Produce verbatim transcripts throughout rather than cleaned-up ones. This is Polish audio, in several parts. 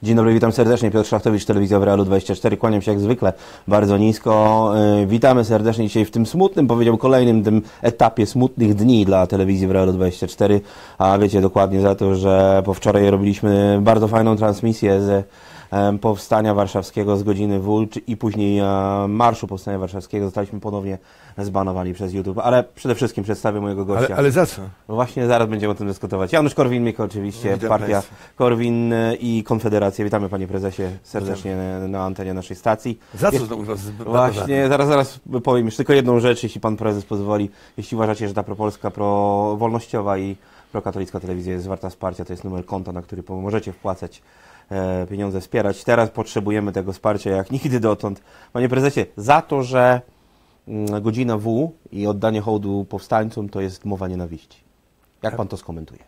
Dzień dobry, witam serdecznie. Piotr Szlachtowicz, Telewizja w Realu dwadzieścia cztery. Kłaniam się jak zwykle bardzo nisko. Witamy serdecznie dzisiaj w tym smutnym, powiedział kolejnym tym etapie smutnych dni dla Telewizji w Realu dwadzieścia cztery. A wiecie dokładnie za to, że po wczoraj robiliśmy bardzo fajną transmisję z Powstania Warszawskiego z godziny W i później Marszu Powstania Warszawskiego. Zostaliśmy ponownie zbanowani przez YouTube, ale przede wszystkim przedstawię mojego gościa. Ale, ale za co? Właśnie zaraz będziemy o tym dyskutować. Janusz Korwin-Mikke oczywiście, Witam partia Państwa. Korwin i Konfederacja. Witamy panie prezesie serdecznie na, na antenie naszej stacji. Za co Jest, znowu was zbanowano? Właśnie, zaraz, zaraz powiem już tylko jedną rzecz, jeśli pan prezes pozwoli. Jeśli uważacie, że ta propolska, prowolnościowa i prokatolicka telewizja jest warta wsparcia, to jest numer konta, na który możecie wpłacać e, pieniądze, wspierać. Teraz potrzebujemy tego wsparcia jak nigdy dotąd. Panie prezesie, za to, że mm, godzina W i oddanie hołdu powstańcom to jest mowa nienawiści. Jak pan to skomentuje?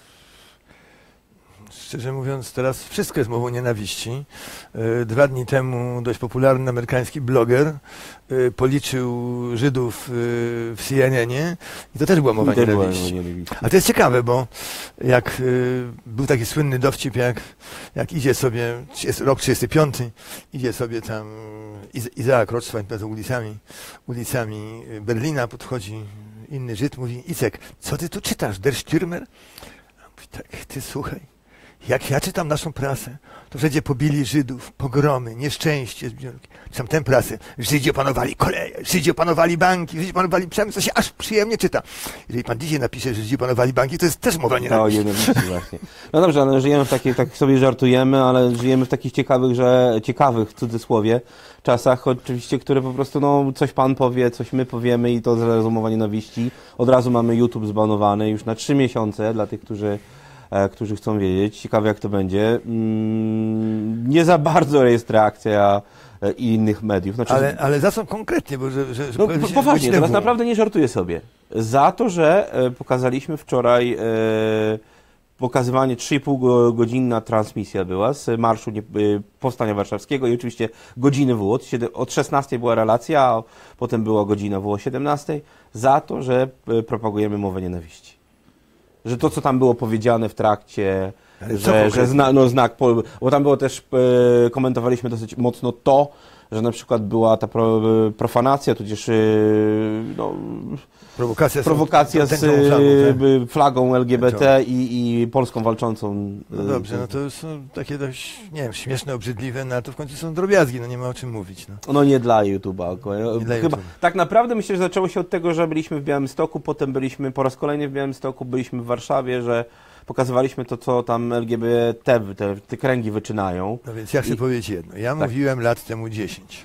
Szczerze mówiąc, teraz wszystko jest mową nienawiści. Dwa dni temu dość popularny amerykański bloger policzył Żydów w C N N ie i to też była mowa nienawiści. nienawiści. A to jest ciekawe, bo jak był taki słynny dowcip, jak, jak idzie sobie, jest rok trzydziesty piąty, idzie sobie tam Izaak Roczswań ulicami, ulicami Berlina, podchodzi inny Żyd, mówi: Icek, co ty tu czytasz, Der Stürmer? Mówi tak: ty słuchaj, jak ja czytam naszą prasę, to wszędzie pobili Żydów, pogromy, nieszczęście, zbiórki. Czytam tę prasę. Żydzi opanowali koleje, Żydzi opanowali banki, Żydzi opanowali przemysł, to się aż przyjemnie czyta. Jeżeli pan dzisiaj napisze, że Żydzi opanowali banki, to jest też mowa nienawiści. No, nienawiści właśnie. No dobrze, ale żyjemy w takiej, tak sobie żartujemy, ale żyjemy w takich ciekawych, że ciekawych w cudzysłowie czasach, oczywiście, które po prostu, no, coś pan powie, coś my powiemy i to od razu mowa nienawiści. Od razu mamy YouTube zbanowany już na trzy miesiące dla tych, którzy którzy chcą wiedzieć. Ciekawe, jak to będzie. Nie za bardzo jest reakcja innych mediów. Znaczy, ale, ale za co konkretnie? Bo że, że, że no, poważnie, teraz naprawdę nie żartuję sobie. Za to, że pokazaliśmy wczoraj e, pokazywanie trzy i pół godzinna transmisja była z Marszu Powstania Warszawskiego i oczywiście godziny W. Od, od szesnastej była relacja, a potem była godzina W o siedemnastej. Za to, że propagujemy mowę nienawiści. Że to, co tam było powiedziane w trakcie, że, że zna, no, znak, bo tam było też, e, komentowaliśmy dosyć mocno to, że na przykład była ta pro, profanacja, tudzież e, no, prowokacja, prowokacja z, z flagą, tak? flagą L G B T i, i Polską walczącą. No dobrze, no to są takie dość, nie wiem, śmieszne, obrzydliwe, no ale to w końcu są drobiazgi, no nie ma o czym mówić. No, no nie dla YouTube'a. Dla Chyba, YouTube. Tak naprawdę myślę, że zaczęło się od tego, że byliśmy w Białymstoku, potem byliśmy po raz kolejny w Białymstoku, byliśmy w Warszawie, że pokazywaliśmy to, co tam L G B T, te, te kręgi wyczynają. No więc ja chcę I... powiedzieć jedno. Ja tak. mówiłem lat temu dziesięć.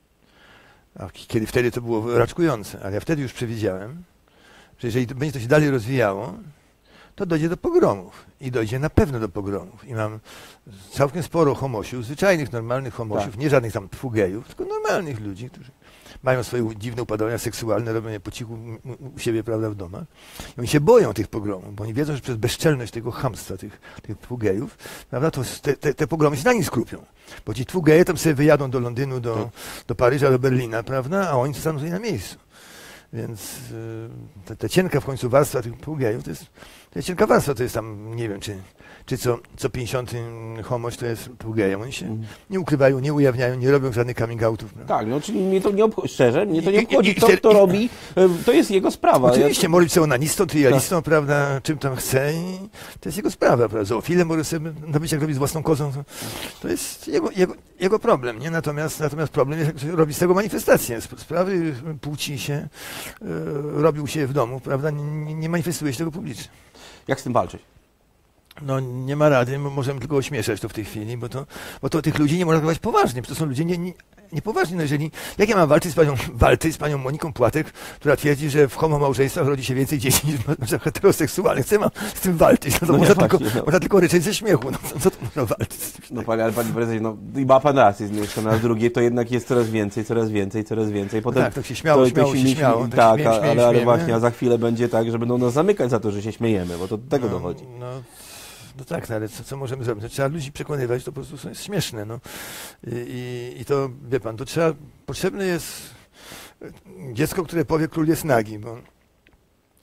A kiedy wtedy to było raczkujące, ale ja wtedy już przewidziałem, że jeżeli to będzie to się dalej rozwijało, to dojdzie do pogromów. I dojdzie na pewno do pogromów. I mam całkiem sporo homosiów, zwyczajnych, normalnych homosiów, tak. Nie żadnych tam twugejów, tylko normalnych ludzi, którzy mają swoje dziwne upadania seksualne, robią je po cichu u siebie, prawda, w domach. I oni się boją tych pogromów, bo oni wiedzą, że przez bezczelność tego chamstwa, tych, tych twugejów, prawda, to te, te, te pogromy się na nich skrupią. Bo ci twugeje tam sobie wyjadą do Londynu, do, tak. do Paryża, do Berlina, prawda, a oni zostaną sobie na miejscu. Więc ta, ta cienka w końcu warstwa tych twugejów, to jest, to jest cienka warstwa, to jest tam, nie wiem, czy, czy co, co pięćdziesiąty homoś to jest twugejem. Oni się mm. nie ukrywają, nie ujawniają, nie robią żadnych coming outów. No. Tak, no czyli mnie to nie obchodzi, szczerze, mnie to nie obchodzi, kto to robi, to jest jego sprawa. Oczywiście, ja... może być onanistą, trialistą, tak. prawda, czym tam chce i to jest jego sprawa, prawda. Zoofilem może sobie nabyć, jak robi z własną kozą, to, to jest jego, jego, jego problem, nie? Natomiast, natomiast problem jest, jak robi z tego manifestację. Sprawy płci się, e, robił się w domu, prawda, nie, nie manifestuje się tego publicznie. Jak z tym walczyć? No nie ma rady, możemy tylko ośmieszać to w tej chwili, bo to, bo to tych ludzi nie można traktować poważnie, bo to są ludzie nie, nie, niepoważni. No jeżeli, jak ja mam walczyć z panią, walczyć z panią Moniką Płatek, która twierdzi, że w homomałżeństwach rodzi się więcej dzieci niż na heteroseksualnych. Co ja mam z tym walczyć? No to no można, tylko, właśnie, no. można tylko ryczeć ze śmiechu. No co, co to można walczyć? No panie, ale panie prezesie, no i ma pan rację, jeszcze na drugie to jednak jest coraz więcej, coraz więcej, coraz więcej. Potem no tak, to się śmiało, to, śmiało, to się, się śmiało. Tak, tak śmieje, śmieje, ale, ale właśnie, a za chwilę będzie tak, że będą nas zamykać za to, że się śmiejemy, bo to do tego no, dochodzi. No. No tak, no ale co, co możemy zrobić? To trzeba ludzi przekonywać, to po prostu jest śmieszne. No. I, i, I to, wie pan, to trzeba, potrzebne jest dziecko, które powie, król jest nagi, bo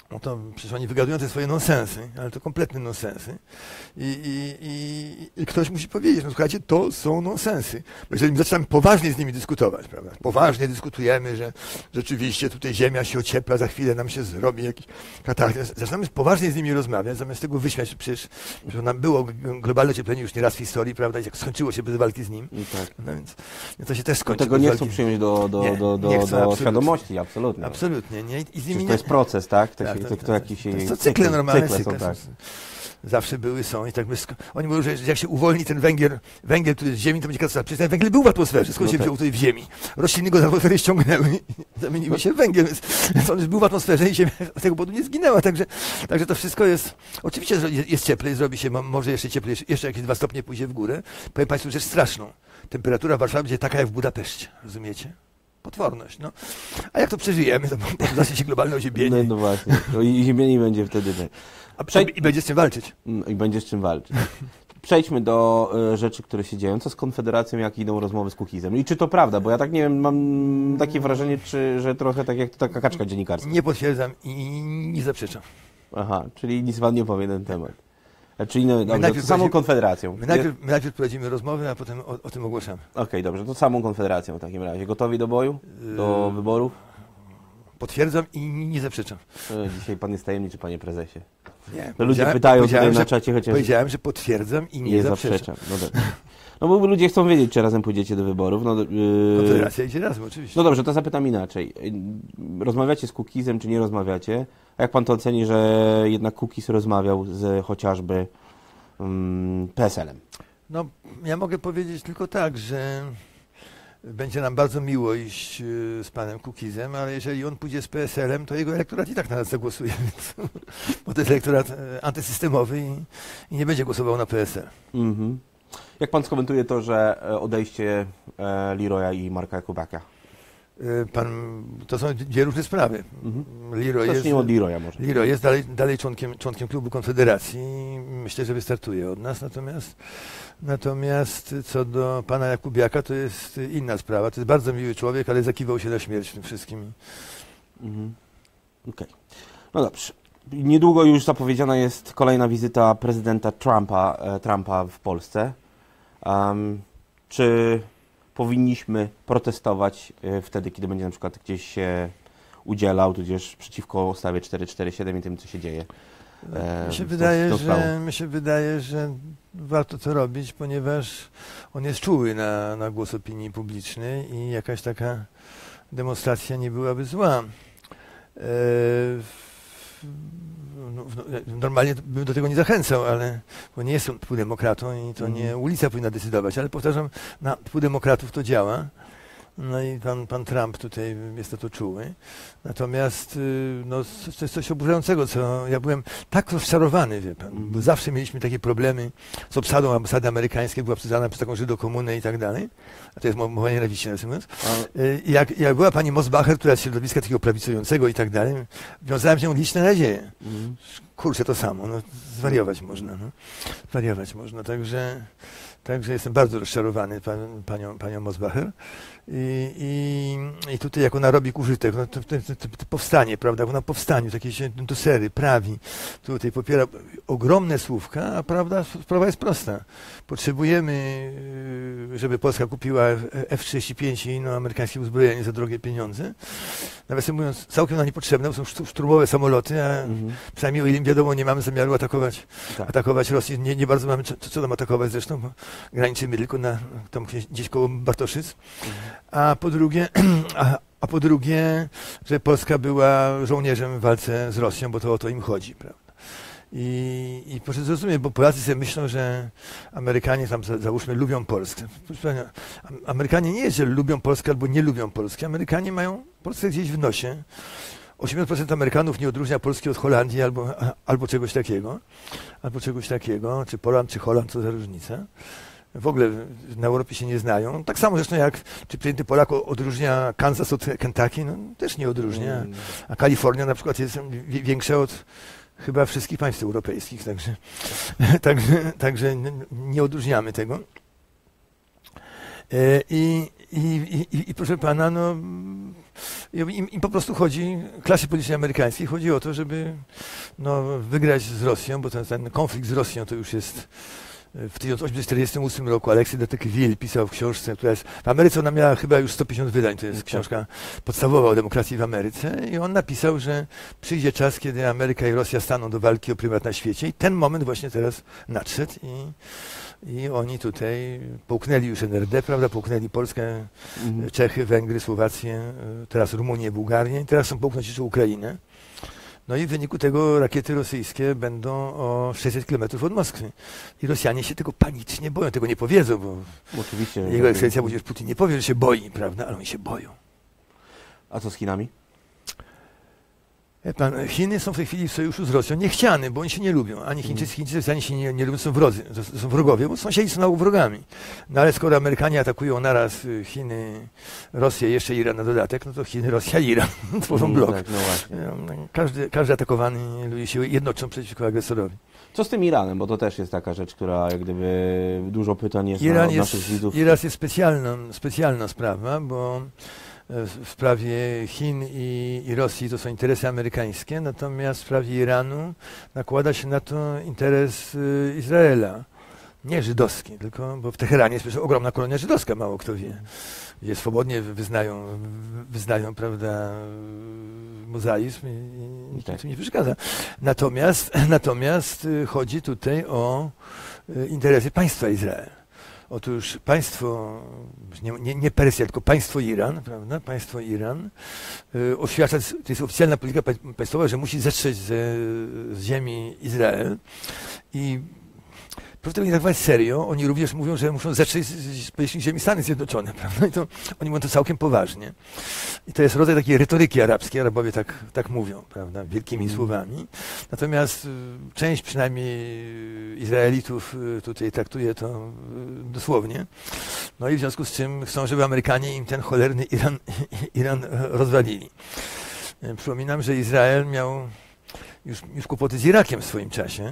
no to przecież oni wygadują te swoje nonsensy, ale to kompletne nonsensy. I, i, i, I ktoś musi powiedzieć, no słuchajcie, to są nonsensy. Bo jeżeli zaczynamy poważnie z nimi dyskutować, prawda? Poważnie dyskutujemy, że rzeczywiście tutaj Ziemia się ociepla, za chwilę nam się zrobi jakiś kataklizm. Zaczynamy poważnie z nimi rozmawiać, zamiast tego wyśmiać, przecież, że nam było globalne ocieplenie już nie raz w historii, prawda? I jak skończyło się bez walki z nim. Tak. No więc to się też skończy. No tego nie chcą przyjąć do, do, nie, do, do, nie chcą, do absolutnie. świadomości, absolutnie. Absolutnie. Nie? I z nimi to nie... jest proces, tak? To, Tak, się, tak, to, tak, to tak. jakiś To jest to cykle normalne, cykle, cykle są, tak. są, zawsze były, są i tak by sk- oni mówią, że jak się uwolni ten węgiel, węgiel, który jest z ziemi, to będzie katastrofa. Przecież ten węgiel był w atmosferze, skąd No się tak. wziął tutaj w ziemi? Rośliny go z atmosfery ściągnęły i zamieniły się w węgiel, więc, więc on już był w atmosferze i ziemia z tego powodu nie zginęła, także, także to wszystko jest, oczywiście, że jest, jest cieplej, zrobi się, może jeszcze cieplej, jeszcze jakieś dwa stopnie pójdzie w górę. Powiem Państwu rzecz straszną. Temperatura w Warszawie będzie taka jak w Budapeszcie, rozumiecie? Potworność, no. A jak to przeżyjemy, to zacznie się globalne ocieplenie. No, no właśnie, no i ziemieni będzie wtedy. A Przejdź... I będzie z czym walczyć. I będzie z czym walczyć. Przejdźmy do y, rzeczy, które się dzieją. Co z Konfederacją, jak idą rozmowy z Kukizem? I czy to prawda? Bo ja tak nie wiem, mam takie wrażenie, czy, że trochę tak jak to taka kaczka dziennikarska. Nie potwierdzam i nie zaprzeczam. Aha, czyli nic pan nie powie na ten temat. A czyli no, dobrze, najpierw to samą prowadzimy- Konfederacją. My najpierw, my najpierw prowadzimy rozmowy, a potem o, o tym ogłaszamy. Okej, dobrze, to samą Konfederacją w takim razie. Gotowi do boju? Do Yy, wyborów? Potwierdzam i nie zaprzeczam. E, Dzisiaj pan jest tajemniczy, panie prezesie. Nie, No ludzie powiedziałem- pytają tutaj powiedziałem, na że- czacie, chociaż Powiedziałem, że potwierdzam i nie, nie zaprzeczam. zaprzeczam. No, dobrze. No bo ludzie chcą wiedzieć, czy razem pójdziecie do wyborów. No, yy... Konfederacja idzie razem, oczywiście. no dobrze, to zapytam inaczej. Rozmawiacie z Kukizem, czy nie rozmawiacie? A jak pan to oceni, że jednak Kukiz rozmawiał z chociażby um, P S L-em? No, ja mogę powiedzieć tylko tak, że będzie nam bardzo miło iść y, z panem Kukizem, ale jeżeli on pójdzie z P S L-em, to jego elektorat i tak na nas zagłosuje, więc, bo to jest elektorat e, antysystemowy i, i nie będzie głosował na P S L. Mhm. Jak pan skomentuje to, że e, odejście e, Leroya i Marka Jakubiaka? Y, Pan, to są dwie różne sprawy. Mhm. Leroy jest, Zacznijmy od Leroya może. Leroy jest dalej, dalej członkiem, członkiem klubu Konfederacji i myślę, że wystartuje od nas, natomiast, natomiast co do pana Jakubiaka, to jest inna sprawa. To jest bardzo miły człowiek, ale zakiwał się na śmierć w tym wszystkim. Mhm. Okej. No dobrze. Niedługo już zapowiedziana jest kolejna wizyta prezydenta Trumpa, e, Trumpa w Polsce. Um, czy powinniśmy protestować e, wtedy, kiedy będzie na przykład gdzieś się udzielał, tudzież przeciwko ustawie cztery cztery siedem i tym, co się dzieje? E, Mi się z tą- wydaje, z tą sprawą? że, mi się wydaje, że warto to robić, ponieważ on jest czuły na, na głos opinii publicznej i jakaś taka demonstracja nie byłaby zła. E, no, no, normalnie bym do tego nie zachęcał, ale bo nie jestem demokratą i to nie ulica powinna decydować, ale powtarzam, na wpływ demokratów to działa. No i pan, pan Trump tutaj jest na to czuły. Natomiast y, no, to jest coś oburzającego, co ja byłem tak rozczarowany, wie pan, bo zawsze mieliśmy takie problemy z obsadą ambasady amerykańskiej, była obsadzana przez taką żydokomunę i tak dalej. A to jest mowa nienawiści, nawiasem mówiąc. Y, Jak, jak była pani Mosbacher, która jest z środowiska takiego prawicującego i tak dalej, wiązałem się liczne nadzieje. Mhm. Kurczę, to samo, no, zwariować można, no. Zwariować można, także, także jestem bardzo rozczarowany pan, panią, panią Mosbacher. I, i, I tutaj jak ona robi użytek, no to, to, to, to powstanie, prawda, ona powstaniu, takie się do sery, prawi, tutaj popiera ogromne słówka, a prawda, sprawa jest prosta. Potrzebujemy, żeby Polska kupiła F trzydzieści pięć i inne amerykańskie uzbrojenie za drogie pieniądze. Nawiasem mówiąc, całkiem nam niepotrzebne, są szturmowe samoloty, a Mhm. przynajmniej o ile wiadomo, nie mamy zamiaru atakować, Tak. atakować Rosji. Nie, nie bardzo mamy co, co tam atakować zresztą, bo graniczymy tylko na, tam gdzieś, gdzieś koło Bartoszyc. A po drugie, a, a po drugie, że Polska była żołnierzem w walce z Rosją, bo to o to im chodzi, prawda? I, i proszę zrozumieć, bo Polacy sobie myślą, że Amerykanie tam za- załóżmy lubią Polskę. Proszę pana, Am- Amerykanie nie jest, że lubią Polskę albo nie lubią Polski. Amerykanie mają Polskę gdzieś w nosie. osiemdziesiąt procent Amerykanów nie odróżnia Polski od Holandii albo, a- albo czegoś takiego. Albo czegoś takiego, czy Poland, czy Holand, co za różnica. W ogóle na Europie się nie znają. Tak samo zresztą jak czy przyjęty Polak o- odróżnia Kansas od Kentucky, no też nie odróżnia. Mm. A Kalifornia na przykład jest wi- większa od chyba wszystkich państw europejskich, także, także, także n- nie odróżniamy tego. E, I, I, i, i proszę pana, no, im, im po prostu chodzi, klasie politycznej amerykańskiej chodzi o to, żeby no, wygrać z Rosją, bo ten, ten konflikt z Rosją to już jest w tysiąc osiemset czterdziestym ósmym roku. Alexis de Tocqueville pisał w książce, która jest, w Ameryce ona miała chyba już sto pięćdziesiąt wydań, to jest książka podstawowa o demokracji w Ameryce i on napisał, że przyjdzie czas, kiedy Ameryka i Rosja staną do walki o prymat na świecie i ten moment właśnie teraz nadszedł i I oni tutaj połknęli już N R D, prawda, połknęli Polskę, mhm. Czechy, Węgry, Słowację, teraz Rumunię, Bułgarię i teraz chcą połknąć jeszcze Ukrainę. No i w wyniku tego rakiety rosyjskie będą o sześćset kilometrów od Moskwy. I Rosjanie się tego panicznie boją, tego nie powiedzą, bo oczywiście, jego ekscelencja Włodzimierz Putin nie powie, że się boi, prawda, ale oni się boją. A co z Chinami? Pan, Chiny są w tej chwili w sojuszu z Rosją niechciany, bo oni się nie lubią. Ani Chińczycy, Chińczycy Rosjanie się nie, nie lubią, są wrodzy, to są wrogowie, bo sąsiedzi są wrogami. No ale skoro Amerykanie atakują naraz Chiny, Rosję, jeszcze Iran na dodatek, no to Chiny, Rosja, Iran tworzą blok. Tak, no właśnie. Każdy, każdy atakowany ludzie się jednoczą przeciwko agresorowi. Co z tym Iranem? Bo to też jest taka rzecz, która jak gdyby dużo pytań jest Iran na, od jest, naszych widzów. Iran jest specjalną, specjalna sprawa, bo w sprawie Chin i, i Rosji to są interesy amerykańskie, natomiast w sprawie Iranu nakłada się na to interes y, Izraela. Nie żydowski, tylko, bo w Teheranie jest przecież ogromna kolonia żydowska, mało kto wie. Gdzie swobodnie wyznają, wyznają prawda, mozaizm i, i nikt tak. im nie przeszkadza. Natomiast, natomiast chodzi tutaj o interesy państwa Izrael. Otóż państwo, nie, nie, nie Persja, tylko państwo Iran, prawda? Państwo Iran y, oświadcza, to jest oficjalna polityka państwowa, że musi zetrzeć ze, z ziemi Izrael i proszę tego nie traktować serio, oni również mówią, że muszą zetrzeć z, z powierzchni ziemi Stany Zjednoczone, prawda? I to, oni mówią to całkiem poważnie. I to jest rodzaj takiej retoryki arabskiej, Arabowie tak, tak mówią, prawda? Wielkimi mm. słowami. Natomiast y, część przynajmniej Izraelitów y, tutaj traktuje to y, dosłownie. No i w związku z czym chcą, żeby Amerykanie im ten cholerny Iran, Iran rozwalili. Y, przypominam, że Izrael miał już, już kłopoty z Irakiem w swoim czasie.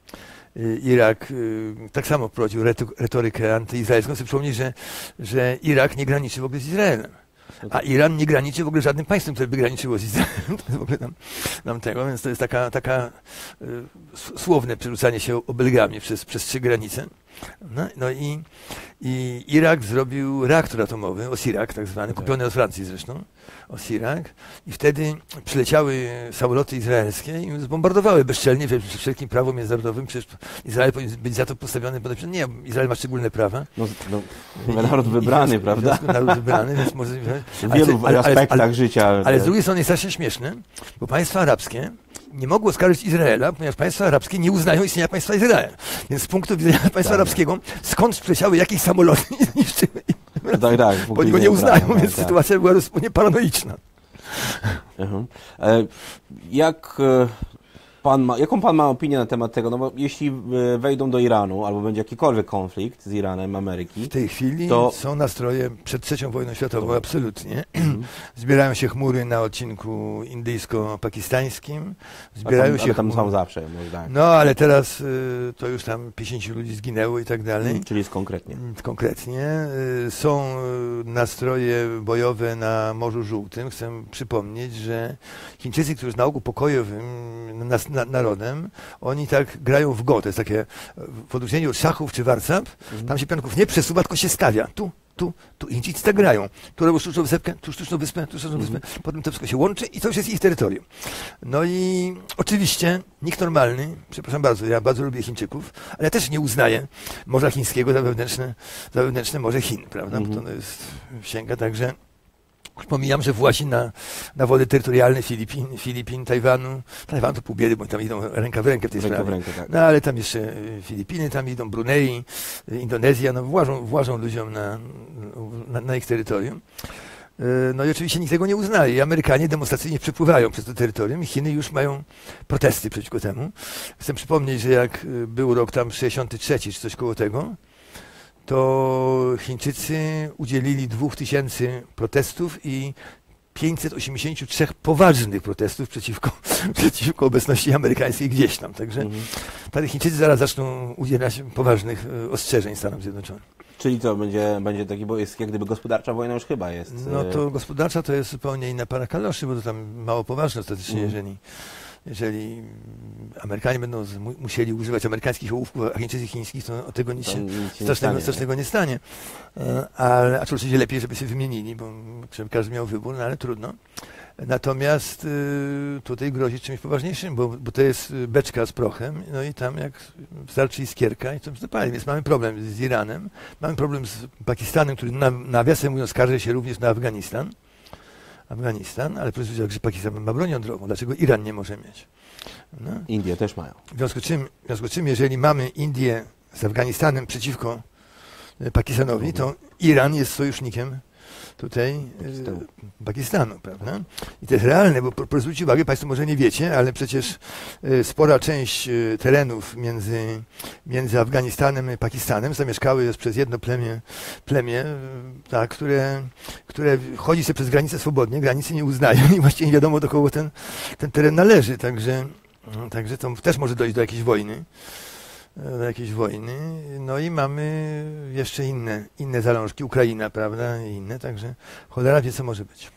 Irak y, tak samo prowadził retorykę antyizraelską. Chcę przypomnieć, że, że Irak nie graniczy w ogóle z Izraelem. A Iran nie graniczy w ogóle żadnym państwem, które by graniczyło z Izraelem. To jest w ogóle tam, tam tego, więc to jest taka, taka y, słowne przerzucanie się obelgami przez, przez trzy granice. No, no i, i Irak zrobił reaktor atomowy, Osirak tak zwany, tak. kupiony od Francji zresztą, Osirak. I wtedy przyleciały samoloty izraelskie i zbombardowały bezczelnie, przed wszelkim prawem międzynarodowym. Przecież Izrael powinien być za to postawiony. Nie, Izrael ma szczególne prawa. No, no, naród wybrany, i, prawda? Naród wybrany, więc może... W wielu ale, aspektach ale, ale, życia. Ale, ale z drugiej strony jest strasznie śmieszne, bo państwa arabskie nie mogło oskarżyć Izraela, ponieważ państwa arabskie nie uznają istnienia państwa Izrael. Więc z punktu widzenia państwa tak. arabskiego, skąd przyleciały jakieś samoloty i zniszczyły. Tak, tak. Bo oni go nie uznają, tak, więc tak. sytuacja była zupełnie paranoiczna. Uh-huh. E, jak pan ma, jaką pan ma opinię na temat tego? No bo jeśli wejdą do Iranu, albo będzie jakikolwiek konflikt z Iranem, Ameryki... W tej chwili to... są nastroje przed trzecią wojną światową, to... absolutnie. Mm. Zbierają się chmury na odcinku indyjsko-pakistańskim. Zbierają tam, się ale tam chmury... są zawsze. Może tak. No, ale teraz y, to już tam pięćdziesięciu ludzi zginęło i tak dalej. Mm, czyli jest konkretnie. Konkretnie. Y, są y, nastroje bojowe na Morzu Żółtym. Chcę przypomnieć, że Chińczycy, którzy na ogół pokojowym nas, na, narodem, oni tak grają w go. To jest takie, w odróżnieniu od szachów czy warcap, mhm. tam się pionków nie przesuwa, tylko się stawia. Tu, tu, tu. Chińczycy tak grają. Tu robią sztuczną wyspę, tu sztuczną wyspę, tu sztuczną wyspę. Mhm. Potem to wszystko się łączy i to już jest ich terytorium. No i oczywiście nikt normalny, przepraszam bardzo, ja bardzo lubię Chińczyków, ale ja też nie uznaję Morza Chińskiego za wewnętrzne, za wewnętrzne Morze Chin, prawda? Mhm. Bo to jest, sięga także... Pomijam, że włazi na, na wody terytorialne Filipin, Filipin, Tajwanu. Tajwan to pół biedy, bo tam idą ręka w rękę w tej ręka sprawie. W rękę, tak. No ale tam jeszcze Filipiny, tam idą Brunei, Indonezja, no włażą, włażą ludziom na, na, na ich terytorium. No i oczywiście nikt tego nie uznaje. I Amerykanie demonstracyjnie przepływają przez to terytorium i Chiny już mają protesty przeciwko temu. Chcę przypomnieć, że jak był rok tam sześćdziesiąty trzeci czy coś koło tego, to Chińczycy udzielili dwóch tysięcy protestów i pięćset osiemdziesięciu trzech poważnych protestów przeciwko, przeciwko obecności amerykańskiej gdzieś tam. Także mm-hmm. Chińczycy zaraz zaczną udzielać poważnych ostrzeżeń Stanom Zjednoczonym. Czyli co, będzie, będzie taki, bo jest jak gdyby gospodarcza wojna już chyba jest. No to gospodarcza to jest zupełnie inna para kaloszy, bo to tam mało poważne ostatecznie, mm. jeżeli, jeżeli Amerykanie będą z, mu, musieli używać amerykańskich ołówków, a Chińczycy chińskich, to tego nic się, nic strasznego, nie stanie, strasznego nie stanie. Ale, a oczywiście lepiej, żeby się wymienili, bo żeby każdy miał wybór, no ale trudno. Natomiast y, tutaj grozi czymś poważniejszym, bo, bo to jest beczka z prochem, no i tam jak starczy iskierka i to zapali. Więc mamy problem z Iranem, mamy problem z Pakistanem, który na, nawiasem mówiąc skarży się również na Afganistan. Afganistan, ale proszę powiedzieć, że Pakistan ma broń jądrową, dlaczego Iran nie może mieć? No. Indie też mają. W związku z czym, w związku z czym jeżeli mamy Indię z Afganistanem przeciwko Pakistanowi, to Iran jest sojusznikiem tutaj Pakistanu. Pakistanu, prawda? I to jest realne, bo proszę zwrócić uwagę, Państwo może nie wiecie, ale przecież spora część terenów między, między Afganistanem i Pakistanem zamieszkały jest przez jedno plemię, plemię tak, które, które chodzi sobie przez granicę swobodnie, granicy nie uznają i właściwie nie wiadomo, do kogo ten, ten teren należy, także, także to też może dojść do jakiejś wojny. do jakiejś wojny, no i mamy jeszcze inne, inne zalążki, Ukraina, prawda, i inne, także cholera wie, co może być.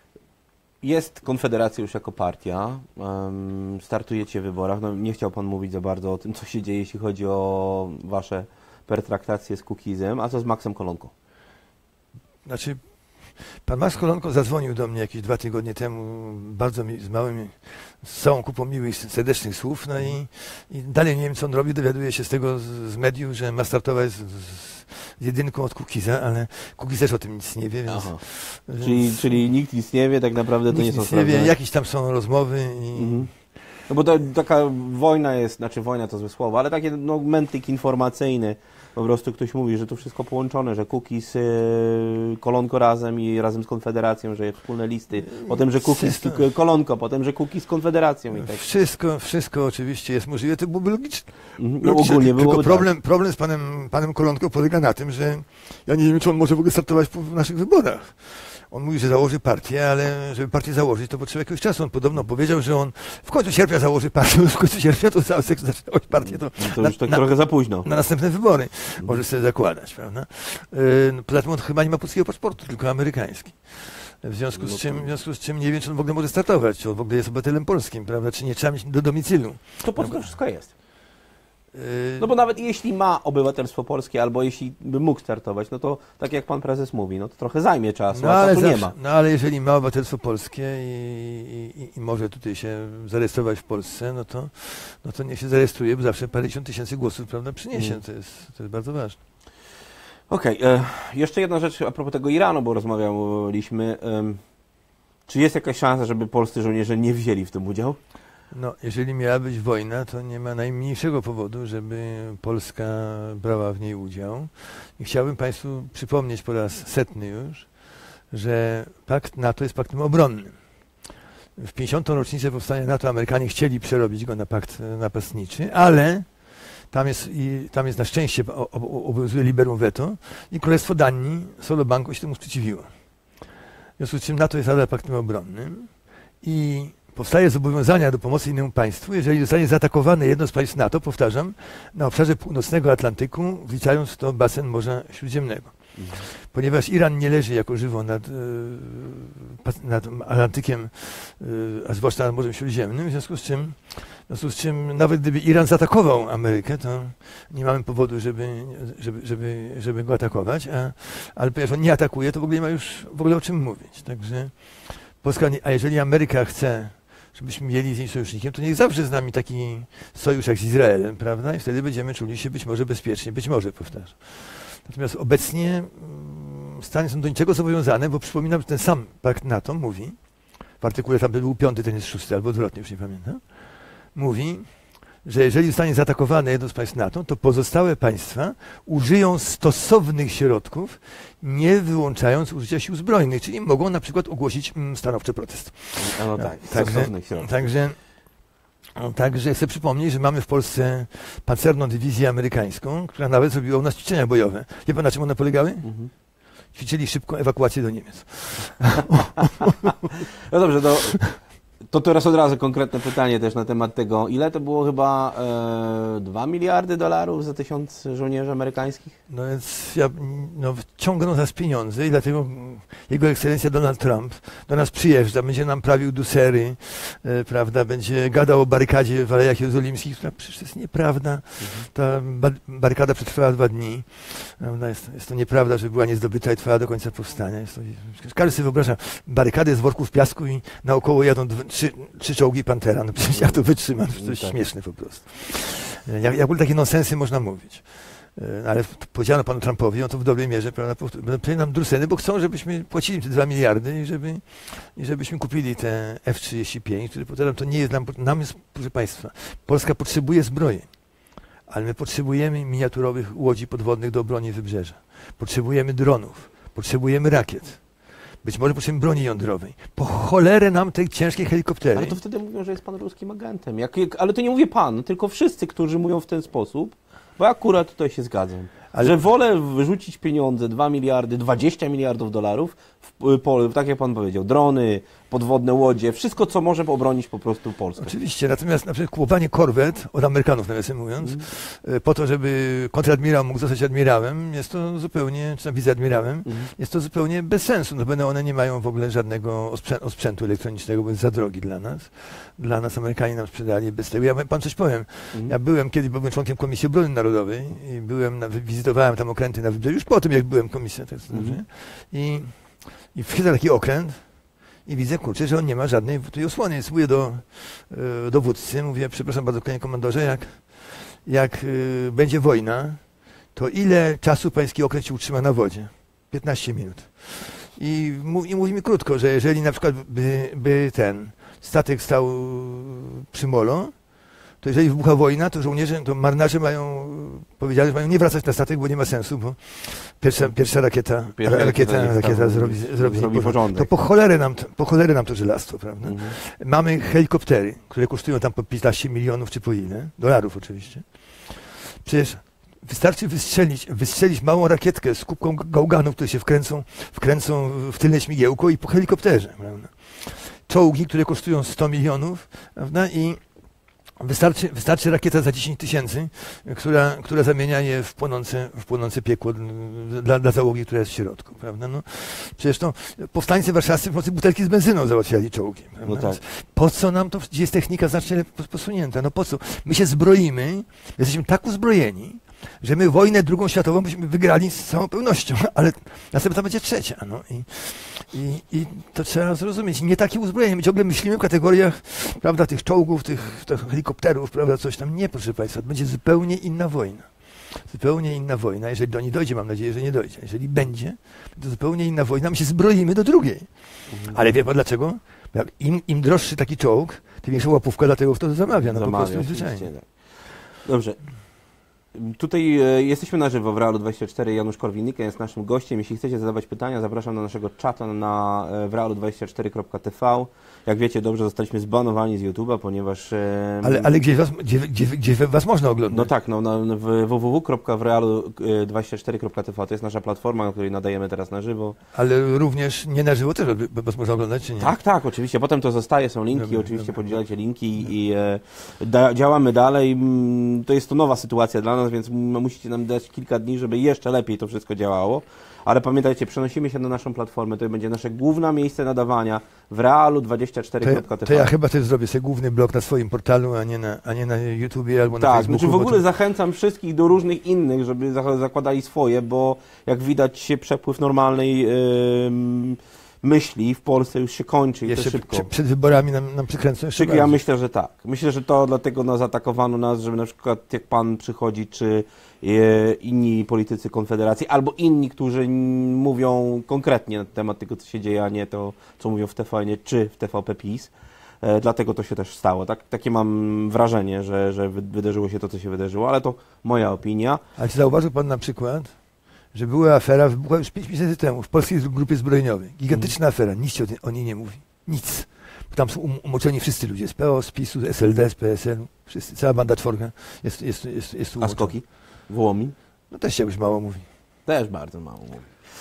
Jest Konfederacja już jako partia, um, startujecie w wyborach, no nie chciał Pan mówić za bardzo o tym, co się dzieje, jeśli chodzi o Wasze pertraktacje z Kukizem, a co z Maxem Kolonką? Znaczy, pan Max Kolonko zadzwonił do mnie jakieś dwa tygodnie temu, bardzo mi, z małym, z całą kupą miłych, serdecznych słów, no i, i dalej nie wiem, co on robi, dowiaduje się z tego, z, z mediów, że ma startować z, z, z jedynką od Kukiza, ale Kukiz też o tym nic nie wie, więc... więc czyli, czyli nikt nic nie wie, tak naprawdę to nie są nic nie wie, jakieś tam są rozmowy i... Mhm. No bo to, taka wojna jest, znaczy wojna to złe słowo, ale takie no, mętlik informacyjny. Po prostu ktoś mówi, że to wszystko połączone, że Kukiz, yy, Kolonko razem i razem z Konfederacją, że wspólne listy. Potem, że Kukiz, Kolonko, potem, że Kukiz z Konfederacją. I tak. Wszystko, wszystko oczywiście jest możliwe, to byłoby logiczne. Mhm. No, ogólnie Tylko było problem, tak. problem z panem, panem Kolonką polega na tym, że ja nie wiem, czy on może w ogóle startować w naszych wyborach. On mówi, że założy partię, ale żeby partię założyć, to potrzeba jakiegoś czasu. On podobno powiedział, że on w końcu sierpnia założy partię, w końcu sierpnia to cały seks zaczynać partię. To, no to już tak na, trochę za późno. Na następne wybory może sobie zakładać, prawda? Yy, poza tym on chyba nie ma polskiego paszportu, tylko amerykański. W związku, z czym, w związku z czym nie wiem, czy on w ogóle może startować, czy on w ogóle jest obywatelem polskim, prawda? Czy nie trzeba mieć do domicylu. To po co to wszystko jest? No bo nawet jeśli ma obywatelstwo polskie, albo jeśli by mógł startować, no to tak jak pan prezes mówi, no to trochę zajmie czasu, no, a ale czasu zawsze, nie ma. No ale jeżeli ma obywatelstwo polskie i, i, i może tutaj się zarejestrować w Polsce, no to, no to niech się zarejestruje, bo zawsze parędziesiąt tysięcy głosów, prawda, przyniesie. Mm. To jest, to jest bardzo ważne. Okej, okay, jeszcze jedna rzecz a propos tego Iranu, bo rozmawialiśmy. Um, czy jest jakaś szansa, żeby polscy żołnierze nie wzięli w tym udział? No, jeżeli miała być wojna, to nie ma najmniejszego powodu, żeby Polska brała w niej udział. I chciałbym Państwu przypomnieć po raz setny już, że pakt NATO jest paktem obronnym. W pięćdziesiątą rocznicę powstania NATO Amerykanie chcieli przerobić go na pakt napastniczy, ale tam jest, i, tam jest na szczęście obowiązuje liberum veto i Królestwo Danii solo banco się temu sprzeciwiło. W związku z czym NATO jest nadal paktem obronnym i powstaje zobowiązania do pomocy innemu państwu, jeżeli zostanie zaatakowane jedno z państw NATO, powtarzam, na obszarze północnego Atlantyku, wliczając w to basen Morza Śródziemnego. Mhm. Ponieważ Iran nie leży jako żywo nad, nad Atlantykiem, a zwłaszcza nad Morzem Śródziemnym, w związku z czym, w związku z czym nawet gdyby Iran zaatakował Amerykę, to nie mamy powodu, żeby, żeby, żeby, żeby go atakować, a, ale ponieważ on nie atakuje, to w ogóle nie ma już w ogóle o czym mówić. Także Polska, a jeżeli Ameryka chce, żebyśmy mieli z niej sojusznikiem, to niech zawsze z nami taki sojusz jak z Izraelem, prawda? I wtedy będziemy czuli się być może bezpiecznie, być może, powtarzam. Natomiast obecnie Stany są do niczego zobowiązane, bo przypominam, że ten sam pakt NATO mówi, w artykule tam był piąty, ten jest szósty, albo odwrotnie, już nie pamiętam, mówi, że jeżeli zostanie zaatakowane jedno z państw NATO, to pozostałe państwa użyją stosownych środków, nie wyłączając użycia sił zbrojnych, czyli mogą na przykład ogłosić mm, stanowczy protest. No, no tak, także, stosownych środków. Także, także chcę przypomnieć, że mamy w Polsce pancerną dywizję amerykańską, która nawet zrobiła u nas ćwiczenia bojowe. Wie pan, na czym one polegały? Mhm. Ćwiczyli szybką ewakuację do Niemiec. No dobrze, to To teraz od razu konkretne pytanie też na temat tego, ile to było chyba e, dwa miliardy dolarów za tysiąc żołnierzy amerykańskich? No więc ja, no, ciągną nas pieniądze i dlatego Jego Ekscelencja Donald Trump do nas przyjeżdża, będzie nam prawił dusery, e, prawda, będzie gadał o barykadzie w Alejach Jerozolimskich, która przecież jest nieprawda. Mhm. Ta ba barykada przetrwała dwa dni. Prawda? Jest, jest to nieprawda, że była niezdobyta i trwała do końca powstania. Jest to, każdy sobie wyobraża barykadę z worków piasku i naokoło jadą dwa, trzy, trzy czołgi Pantera. No przecież jak to wytrzymam? To jest tak śmieszne po prostu. Jak, jak takie nonsensy można mówić. Ale powiedziano panu Trumpowi, on to w dobrej mierze, prawda, będą nam druseny, bo chcą, żebyśmy płacili te dwa miliardy i, żeby, i żebyśmy kupili te F trzydzieści pięć, które powtarzam, to nie jest nam, nam jest, proszę państwa, Polska potrzebuje zbroi, ale my potrzebujemy miniaturowych łodzi podwodnych do obrony wybrzeża. Potrzebujemy dronów, potrzebujemy rakiet. Być może potrzebujemy broni jądrowej. Po cholerę nam te ciężkie helikoptery. Ale to wtedy mówią, że jest pan ruskim agentem. Jak, jak, ale to nie mówię pan, tylko wszyscy, którzy mówią w ten sposób, bo ja akurat tutaj się zgadzam. Ale... Że wolę wyrzucić pieniądze, dwa miliardy, dwadzieścia miliardów dolarów, w, po, tak jak pan powiedział, drony, podwodne łodzie, wszystko, co może obronić po prostu Polskę. Oczywiście, natomiast na przykład kupowanie korwet, od Amerykanów nawiasem mówiąc, mm. po to, żeby kontradmirał mógł zostać admirałem, jest to zupełnie, czy tam wiceadmirałem, mm. jest to zupełnie bez sensu, no bo one nie mają w ogóle żadnego osprzętu elektronicznego, bo jest za drogi dla nas. Dla nas Amerykanie nam sprzedali bez tego. Ja pan coś powiem. Mm. Ja byłem kiedyś, byłem członkiem Komisji Obrony Narodowej i byłem na, wizytowałem tam okręty na wybrzeżu, już po tym, jak byłem komisją. Tak mm. I, i wchodzę taki okręt i widzę, kurczę, że on nie ma żadnej tej osłony. Więc mówię do y, dowódcy, mówię, przepraszam bardzo, panie komandorze, jak, jak y, będzie wojna, to ile czasu pański okręt się utrzyma na wodzie? piętnaście minut. I, mów, i mówi mi krótko, że jeżeli na przykład by, by ten statek stał przy molo, to jeżeli wybucha wojna, to żołnierze, to marynarze mają powiedzieli, że mają nie wracać na statek, bo nie ma sensu, bo pierwsza, pierwsza rakieta, pierwsza rakieta, rakieta, rakieta zrobi, zrobi, zrobi porządek. To po cholerę nam, po cholerę nam to żelastwo, prawda? Mhm. Mamy helikoptery, które kosztują tam po piętnaście milionów, czy po ile? Dolarów oczywiście. Przecież wystarczy wystrzelić, wystrzelić małą rakietkę z kubką gałganów, które się wkręcą, wkręcą w tylne śmigiełko i po helikopterze, prawda? Czołgi, które kosztują sto milionów, prawda? I Wystarczy, wystarczy rakieta za dziesięć tysięcy, która, która zamienia je w płonące, w płonące piekło dla, dla załogi, która jest w środku, prawda? No, przecież to powstańcy warszawscy w nocy butelki z benzyną załatwiali czołgi. No tak. Po co nam to, gdzie jest technika znacznie posunięta? No po co? My się zbroimy, jesteśmy tak uzbrojeni, że my wojnę drugą światową byśmy wygrali z całą pełnością, ale następna będzie trzecia. No i, i, i to trzeba zrozumieć. Nie takie uzbrojenie. My ciągle myślimy w kategoriach, prawda, tych czołgów, tych, tych helikopterów, prawda, coś tam. Nie, proszę państwa, to będzie zupełnie inna wojna. Zupełnie inna wojna. Jeżeli do niej dojdzie, mam nadzieję, że nie dojdzie. Jeżeli będzie, to zupełnie inna wojna. My się zbroimy do drugiej. Ale wie pan dlaczego? Im, im droższy taki czołg, tym większa łapówka, dlatego w to zamawia. No zamawia, po prostu zwyczajnie. Tak. Dobrze. Tutaj e, jesteśmy na żywo w Realu dwadzieścia cztery. Janusz Korwin-Mikke jest naszym gościem. Jeśli chcecie zadawać pytania, zapraszam na naszego czata na w realu dwadzieścia cztery kropka t v. Jak wiecie dobrze, zostaliśmy zbanowani z YouTube'a, ponieważ... E, ale ale gdzie, was, gdzie, gdzie, gdzie was można oglądać? No tak, no, na, w w w kropka w realu dwadzieścia cztery kropka t v to jest nasza platforma, na której nadajemy teraz na żywo. Ale również nie na żywo też was można oglądać, czy nie? Tak, tak, oczywiście. Potem to zostaje, są linki, dobra, oczywiście dobra. Podzielacie linki i e, da, działamy dalej. To jest to nowa sytuacja dla nas, więc musicie nam dać kilka dni, żeby jeszcze lepiej to wszystko działało. Ale pamiętajcie, przenosimy się na naszą platformę, to będzie nasze główne miejsce nadawania w realu dwadzieścia cztery kropka t v. To ja chyba też zrobię sobie główny blog na swoim portalu, a nie na, a nie na YouTubie albo tak, na Facebooku. Tak, znaczy w ogóle to... zachęcam wszystkich do różnych innych, żeby zakładali swoje, bo jak widać przepływ normalnej yy, myśli w Polsce już się kończy i jeszcze to szybko. Przed, przed wyborami nam, nam przykręcą jeszcze Ja myślę, że tak. Myślę, że to dlatego nas zaatakowano nas, żeby na przykład jak pan przychodzi, czy e, inni politycy Konfederacji, albo inni, którzy mówią konkretnie na temat tego, co się dzieje, a nie to, co mówią w T V N, czy w T V P PiS. E, dlatego to się też stało. Tak, takie mam wrażenie, że, że wydarzyło się to, co się wydarzyło, ale to moja opinia. Ale czy zauważył pan na przykład, że była afera, wybuchła już pięć miesięcy temu w polskiej grupie zbrojeniowej. Gigantyczna mm. afera, nic się o, o niej nie mówi. Nic. Bo tam są um, umoczeni wszyscy ludzie z P O, z PiSu, z S L D, z P S L u, wszyscy, cała banda czworga jest, jest, jest, jest, jest A skoki? Wołomin? No też się już mało mówi. Też bardzo mało mówi.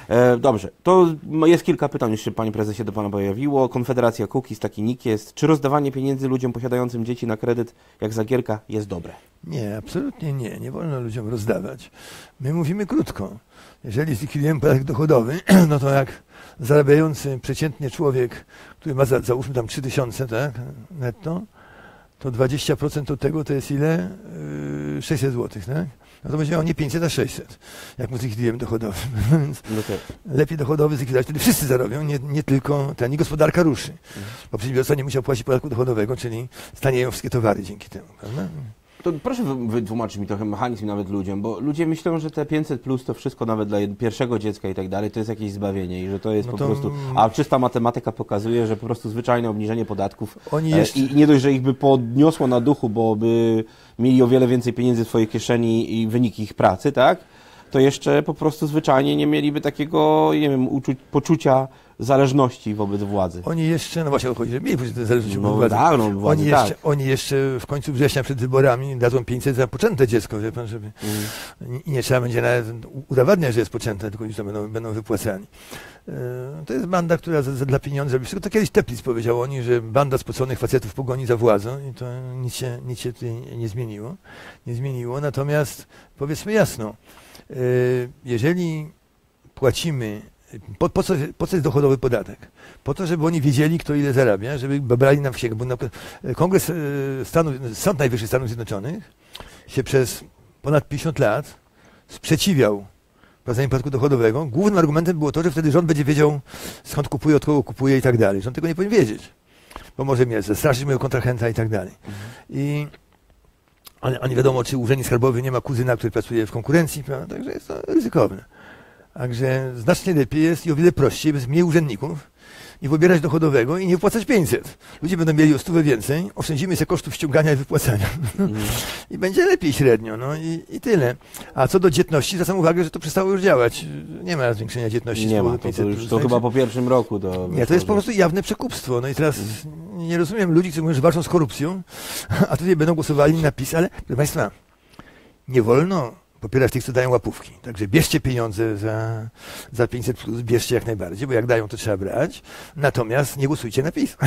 E, dobrze, to jest kilka pytań jeszcze, panie prezesie, do pana pojawiło. Konfederacja Kukiz, taki nick jest. Czy rozdawanie pieniędzy ludziom posiadającym dzieci na kredyt, jak Zagierka, jest dobre? Nie, absolutnie nie. Nie wolno ludziom rozdawać. My mówimy krótko. Jeżeli zlikwidujemy podatek dochodowy, no to jak zarabiający przeciętnie człowiek, który ma za, załóżmy tam trzy tysiące, tak, netto, to dwadzieścia procent od tego to jest ile? Yy, sześćset złotych, tak? No to będzie miał nie pięćset, a sześćset, jak mu zlikwidujemy dochodowy. No to... Lepiej dochodowy zlikwidować, wtedy wszyscy zarobią, nie, nie tylko ten, i gospodarka ruszy. Mhm. Bo przedsiębiorca nie musiał płacić podatku dochodowego, czyli stanieją wszystkie towary dzięki temu, prawda? To proszę wytłumaczyć mi trochę mechanizm nawet ludziom, bo ludzie myślą, że te pięćset plus to wszystko nawet dla pierwszego dziecka i tak dalej, to jest jakieś zbawienie i że to jest no to... po prostu, a czysta matematyka pokazuje, że po prostu zwyczajne obniżenie podatków Oni jeszcze... i nie dość, że ich by podniosło na duchu, bo by mieli o wiele więcej pieniędzy w swojej kieszeni i wyniki ich pracy, tak? To jeszcze po prostu zwyczajnie nie mieliby takiego, nie wiem, uczu- poczucia zależności wobec władzy. Oni jeszcze, no właśnie o to chodzi, że mieli poczucie zależności no, wobec władzy. Tak, no, władzy oni, tak. jeszcze, oni jeszcze w końcu września przed wyborami dadzą pięćset za poczęte dziecko, wie pan, żeby mm. i nie trzeba będzie nawet udowadniać, że jest poczęte, tylko już to będą, będą wypłacani. To jest banda, która za, za, dla pieniędzy robi wszystko. To kiedyś Teplitz powiedział oni, że banda spoconych facetów pogoni za władzą i to nic się, nic się tutaj nie zmieniło. Nie zmieniło. Natomiast powiedzmy jasno, jeżeli płacimy, po, po, co, po co jest dochodowy podatek? Po to, żeby oni wiedzieli, kto ile zarabia, żeby brali nam wsięg. Bo na, Kongres Stanów, Sąd Najwyższy Stanów Zjednoczonych się przez ponad pięćdziesiąt lat sprzeciwiał wprowadzeniu podatku dochodowego. Głównym argumentem było to, że wtedy rząd będzie wiedział, skąd kupuje, od kogo kupuje i tak dalej. Rząd tego nie powinien wiedzieć, bo może mnie zastraszyć mojego kontrahenta i tak dalej. Mhm. I ale, a nie wiadomo, czy urzędnik skarbowy nie ma kuzyna, który pracuje w konkurencji, prawda? Także jest to ryzykowne. Także znacznie lepiej jest i o wiele prościej, bez mniej urzędników, nie pobierać dochodowego i nie wypłacać pięćset. Ludzie będą mieli o stówę więcej, oszczędzimy sobie kosztów ściągania i wypłacania. Mm. I będzie lepiej średnio, no i, i tyle. A co do dzietności, zwracam uwagę, że to przestało już działać. Nie ma zwiększenia dzietności. Nie ma, to, to już to chyba po pierwszym roku. To nie, to jest po prostu jawne przekupstwo. No i teraz mm. nie rozumiem ludzi, którzy mówią, że walczą z korupcją, a tutaj będą głosowali na PiS, ale proszę Państwa, nie wolno popierać tych, co dają łapówki. Także bierzcie pieniądze za, za pięćset plus, bierzcie jak najbardziej, bo jak dają, to trzeba brać. Natomiast nie głosujcie na PiS.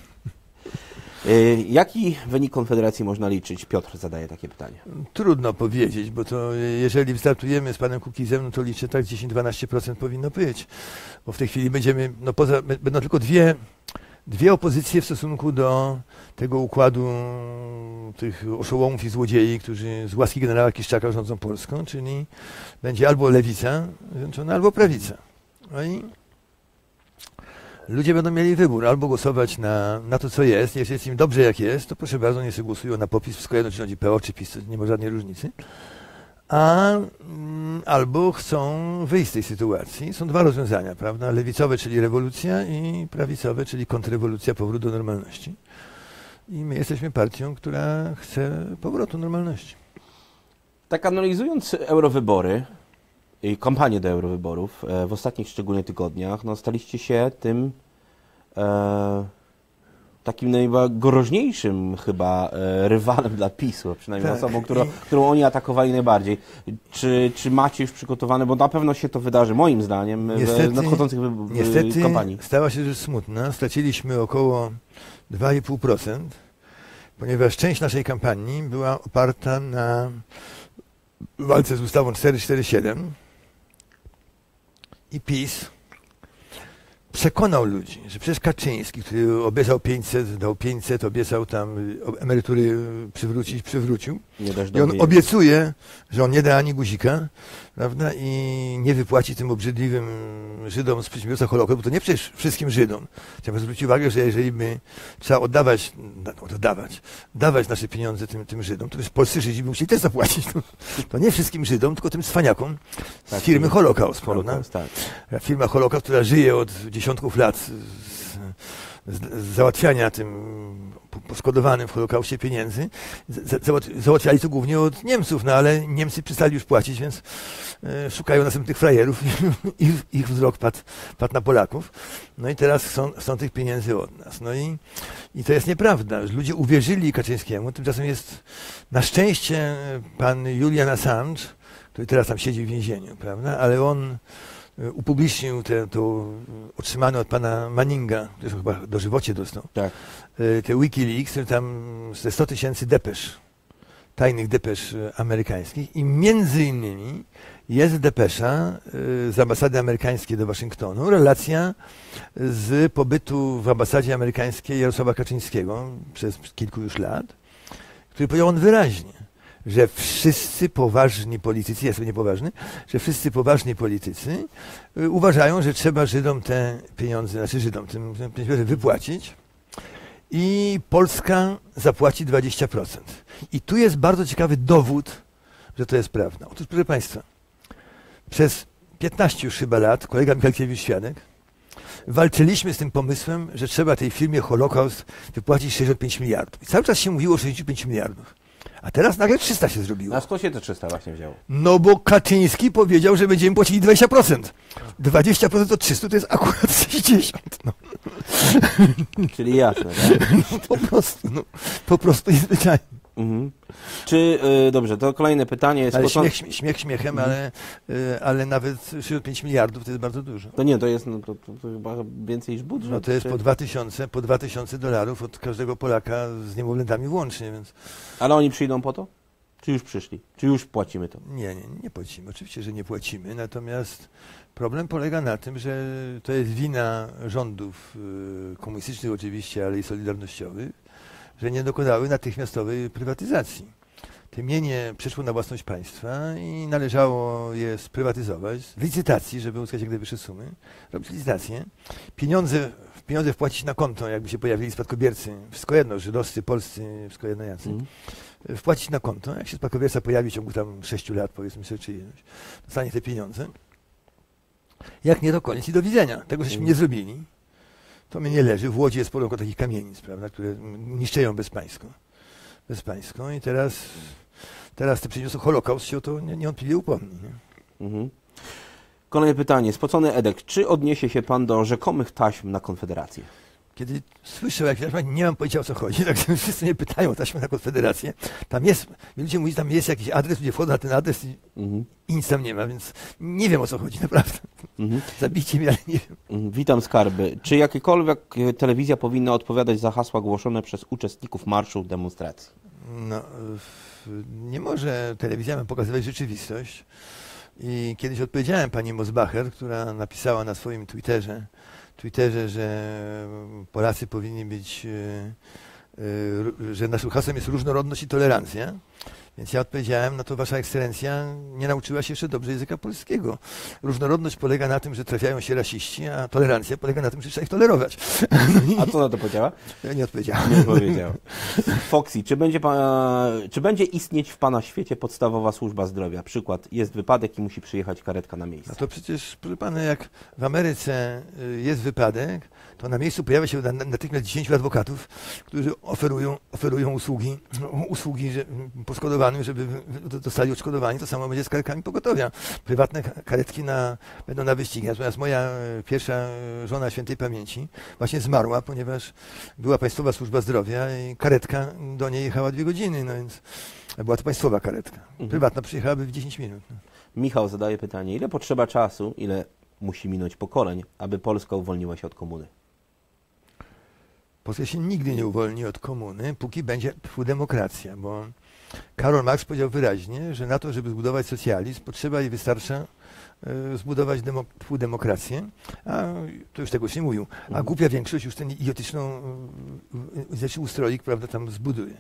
Jaki wynik Konfederacji można liczyć? Piotr zadaje takie pytanie. Trudno powiedzieć, bo to jeżeli startujemy z panem Kukizem, no to liczę tak dziesięć do dwunastu procent powinno być. Bo w tej chwili będziemy, no poza, będą tylko dwie Dwie opozycje w stosunku do tego układu tych oszołomów i złodziei, którzy z łaski generała Kiszczaka rządzą Polską, czyli będzie albo lewica zjednoczona, albo prawica. No i ludzie będą mieli wybór, albo głosować na, na to, co jest. Jeśli jest im dobrze, jak jest, to proszę bardzo, nie sobie głosują na popis, wszystko jedno, czy rządzi P O, czy PiS, to nie ma żadnej różnicy. A mm, albo chcą wyjść z tej sytuacji. Są dwa rozwiązania, prawda? Lewicowe, czyli rewolucja, i prawicowe, czyli kontrrewolucja, powrót do normalności. I my jesteśmy partią, która chce powrotu normalności. Tak analizując eurowybory i kampanię do eurowyborów w ostatnich szczególnie tygodniach, no staliście się tym e, takim najgroźniejszym chyba e, rywalem dla PiSu, przynajmniej tak. osobą, którą, którą oni atakowali najbardziej. Czy, czy macie już przygotowane, bo na pewno się to wydarzy, moim zdaniem, niestety, w nadchodzących w, niestety kampanii. Stała się rzecz smutna. Straciliśmy około dwa i pół procent, ponieważ część naszej kampanii była oparta na walce z ustawą czterysta czterdzieści siedem i PiS przekonał ludzi, że przecież Kaczyński, który obiecał pięćset, dał pięćset, obiecał tam emerytury przywrócić, przywrócił. I on obiecuje, że on nie da ani guzika, prawda, i nie wypłaci tym obrzydliwym Żydom z przedsiębiorstwa Holokaustu, bo to nie przecież wszystkim Żydom. Chciałbym zwrócić uwagę, że jeżeli by trzeba oddawać, no to dawać, dawać nasze pieniądze tym, tym Żydom, to już polscy Żydzi by musieli też zapłacić. To, to nie wszystkim Żydom, tylko tym cwaniakom z tak, firmy Holokaust, prawda? Tak. Firma Holokaust, która żyje od dziesiątków lat z, z, z załatwiania tym poszkodowanym w Holokauście pieniędzy. Załatwiali to głównie od Niemców, no ale Niemcy przestali już płacić, więc e, szukają następnych frajerów i ich, ich wzrok padł, padł na Polaków. No i teraz chcą, chcą tych pieniędzy od nas. No i, i to jest nieprawda, że ludzie uwierzyli Kaczyńskiemu. Tymczasem jest na szczęście pan Julian Assange, który teraz tam siedzi w więzieniu, prawda, ale on upublicznił te, to otrzymane od pana Manninga, który chyba dożywocie dostał, Tak. te Wikileaks, które tam ze sto tysięcy depesz, tajnych depesz amerykańskich i między innymi jest depesza z ambasady amerykańskiej do Waszyngtonu, relacja z pobytu w ambasadzie amerykańskiej Jarosława Kaczyńskiego przez kilku już lat, który powiedział on wyraźnie, że wszyscy poważni politycy, ja sobie niepoważny, że wszyscy poważni politycy uważają, że trzeba Żydom te pieniądze, znaczy Żydom, tym pieniądze wypłacić i Polska zapłaci dwadzieścia procent. I tu jest bardzo ciekawy dowód, że to jest prawda. Otóż, proszę Państwa, przez piętnaście już chyba lat, kolega Michalkiewicz-Świadek, walczyliśmy z tym pomysłem, że trzeba tej firmie Holokaust wypłacić sześćdziesiąt pięć miliardów. I cały czas się mówiło o sześćdziesięciu pięciu miliardów. A teraz nagle trzysta się zrobiło. A skąd się te trzysta właśnie wzięło? No bo Kaczyński powiedział, że będziemy płacili dwadzieścia procent. dwadzieścia procent od trzystu to jest akurat sześćdziesiąt. No. Czyli jasne, tak? No po prostu, no. Po prostu i zwyczajnie. Mhm. Czy, y, dobrze, to kolejne pytanie jest... Ale począt... śmiech, śmiech śmiechem, Mhm. ale, y, ale nawet sześćdziesiąt pięć miliardów to jest bardzo dużo. To nie, to jest no, to, to, to chyba więcej niż budżet. No to jest czy... po dwa tysiące, po dwa tysiące dolarów od każdego Polaka z niemowlętami włącznie, więc Ale oni przyjdą po to? Czy już przyszli? Czy już płacimy to? nie, nie, nie płacimy. Oczywiście, że nie płacimy, natomiast problem polega na tym, że to jest wina rządów y, komunistycznych oczywiście, ale i solidarnościowych, że nie dokonały natychmiastowej prywatyzacji. Te mienie przeszło na własność państwa i należało je sprywatyzować w licytacji, żeby uzyskać jak najwyższe sumy, robić licytację, pieniądze, pieniądze wpłacić na konto, jakby się pojawili spadkobiercy, wszystko jedno, żydowscy, polscy, wszystko jedno jacy, Mhm. wpłacić na konto, jak się spadkobierca pojawi w ciągu tam sześciu lat, powiedzmy sobie, czy ileś, dostanie te pieniądze. Jak nie, to koniec i do widzenia. Tego żeśmy Mhm. nie zrobili. To mnie nie leży. W Łodzi jest sporo takich kamienic, prawda, które niszczeją bezpańsko. Bezpańsko i teraz, teraz te przyniosą Holokaust, się o to nie- niewątpliwie upomni. Nie? Mhm. Kolejne pytanie. Spocony Edek. Czy odniesie się pan do rzekomych taśm na Konfederację? Kiedy słyszę o jakiejś, nie mam pojęcia o co chodzi, tak wszyscy mnie pytają o taśmę na Konfederację. Tam jest, ludzie mówią, tam jest jakiś adres, ludzie wchodzą na ten adres i, Mhm. i nic tam nie ma, więc nie wiem o co chodzi, naprawdę. Mhm. Zabijcie mnie, ale nie wiem. Mhm. Witam skarby. Czy jakiekolwiek e, telewizja powinna odpowiadać za hasła głoszone przez uczestników marszu demonstracji? No, w- nie może telewizja pokazywać rzeczywistość. I kiedyś odpowiedziałem pani Mosbacher, która napisała na swoim Twitterze, Twitterze, że Polacy powinni być, e, e, że naszym hasłem jest różnorodność i tolerancja. Więc ja odpowiedziałem, no to wasza ekscelencja nie nauczyła się jeszcze dobrze języka polskiego. Różnorodność polega na tym, że trafiają się rasiści, a tolerancja polega na tym, że trzeba ich tolerować. No A co na to powiedziała? i nie odpowiedziałem. Nie powiedziała. Foxy, czy będzie, pa, czy będzie istnieć w pana świecie podstawowa służba zdrowia? Przykład, jest wypadek i musi przyjechać karetka na miejsce. No to przecież, proszę pana, jak w Ameryce y, jest wypadek, to na miejscu pojawia się na- na- natychmiast dziesięciu adwokatów, którzy oferują, oferują usługi, usługi że, poszkodowanym, żeby wy- dostali odszkodowanie. To samo będzie z karetkami pogotowia. Prywatne ka- karetki na, będą na wyścigi. Natomiast moja y, pierwsza y, żona świętej pamięci właśnie zmarła, ponieważ była Państwowa Służba Zdrowia i karetka do niej jechała dwie godziny, no więc była to państwowa karetka. Prywatna przyjechałaby w dziesięć minut. No. Michał zadaje pytanie, ile potrzeba czasu, ile musi minąć pokoleń, aby Polska uwolniła się od komuny? Polska się nigdy nie uwolni od komuny, póki będzie tfu demokracja, bo Karol Marx powiedział wyraźnie, że na to, żeby zbudować socjalizm, potrzeba i wystarcza e, zbudować demo, tfu demokrację, a to już tego się nie mówił, a głupia większość już ten idiotyczną e, znaczy ustroik, prawda, tam zbuduje.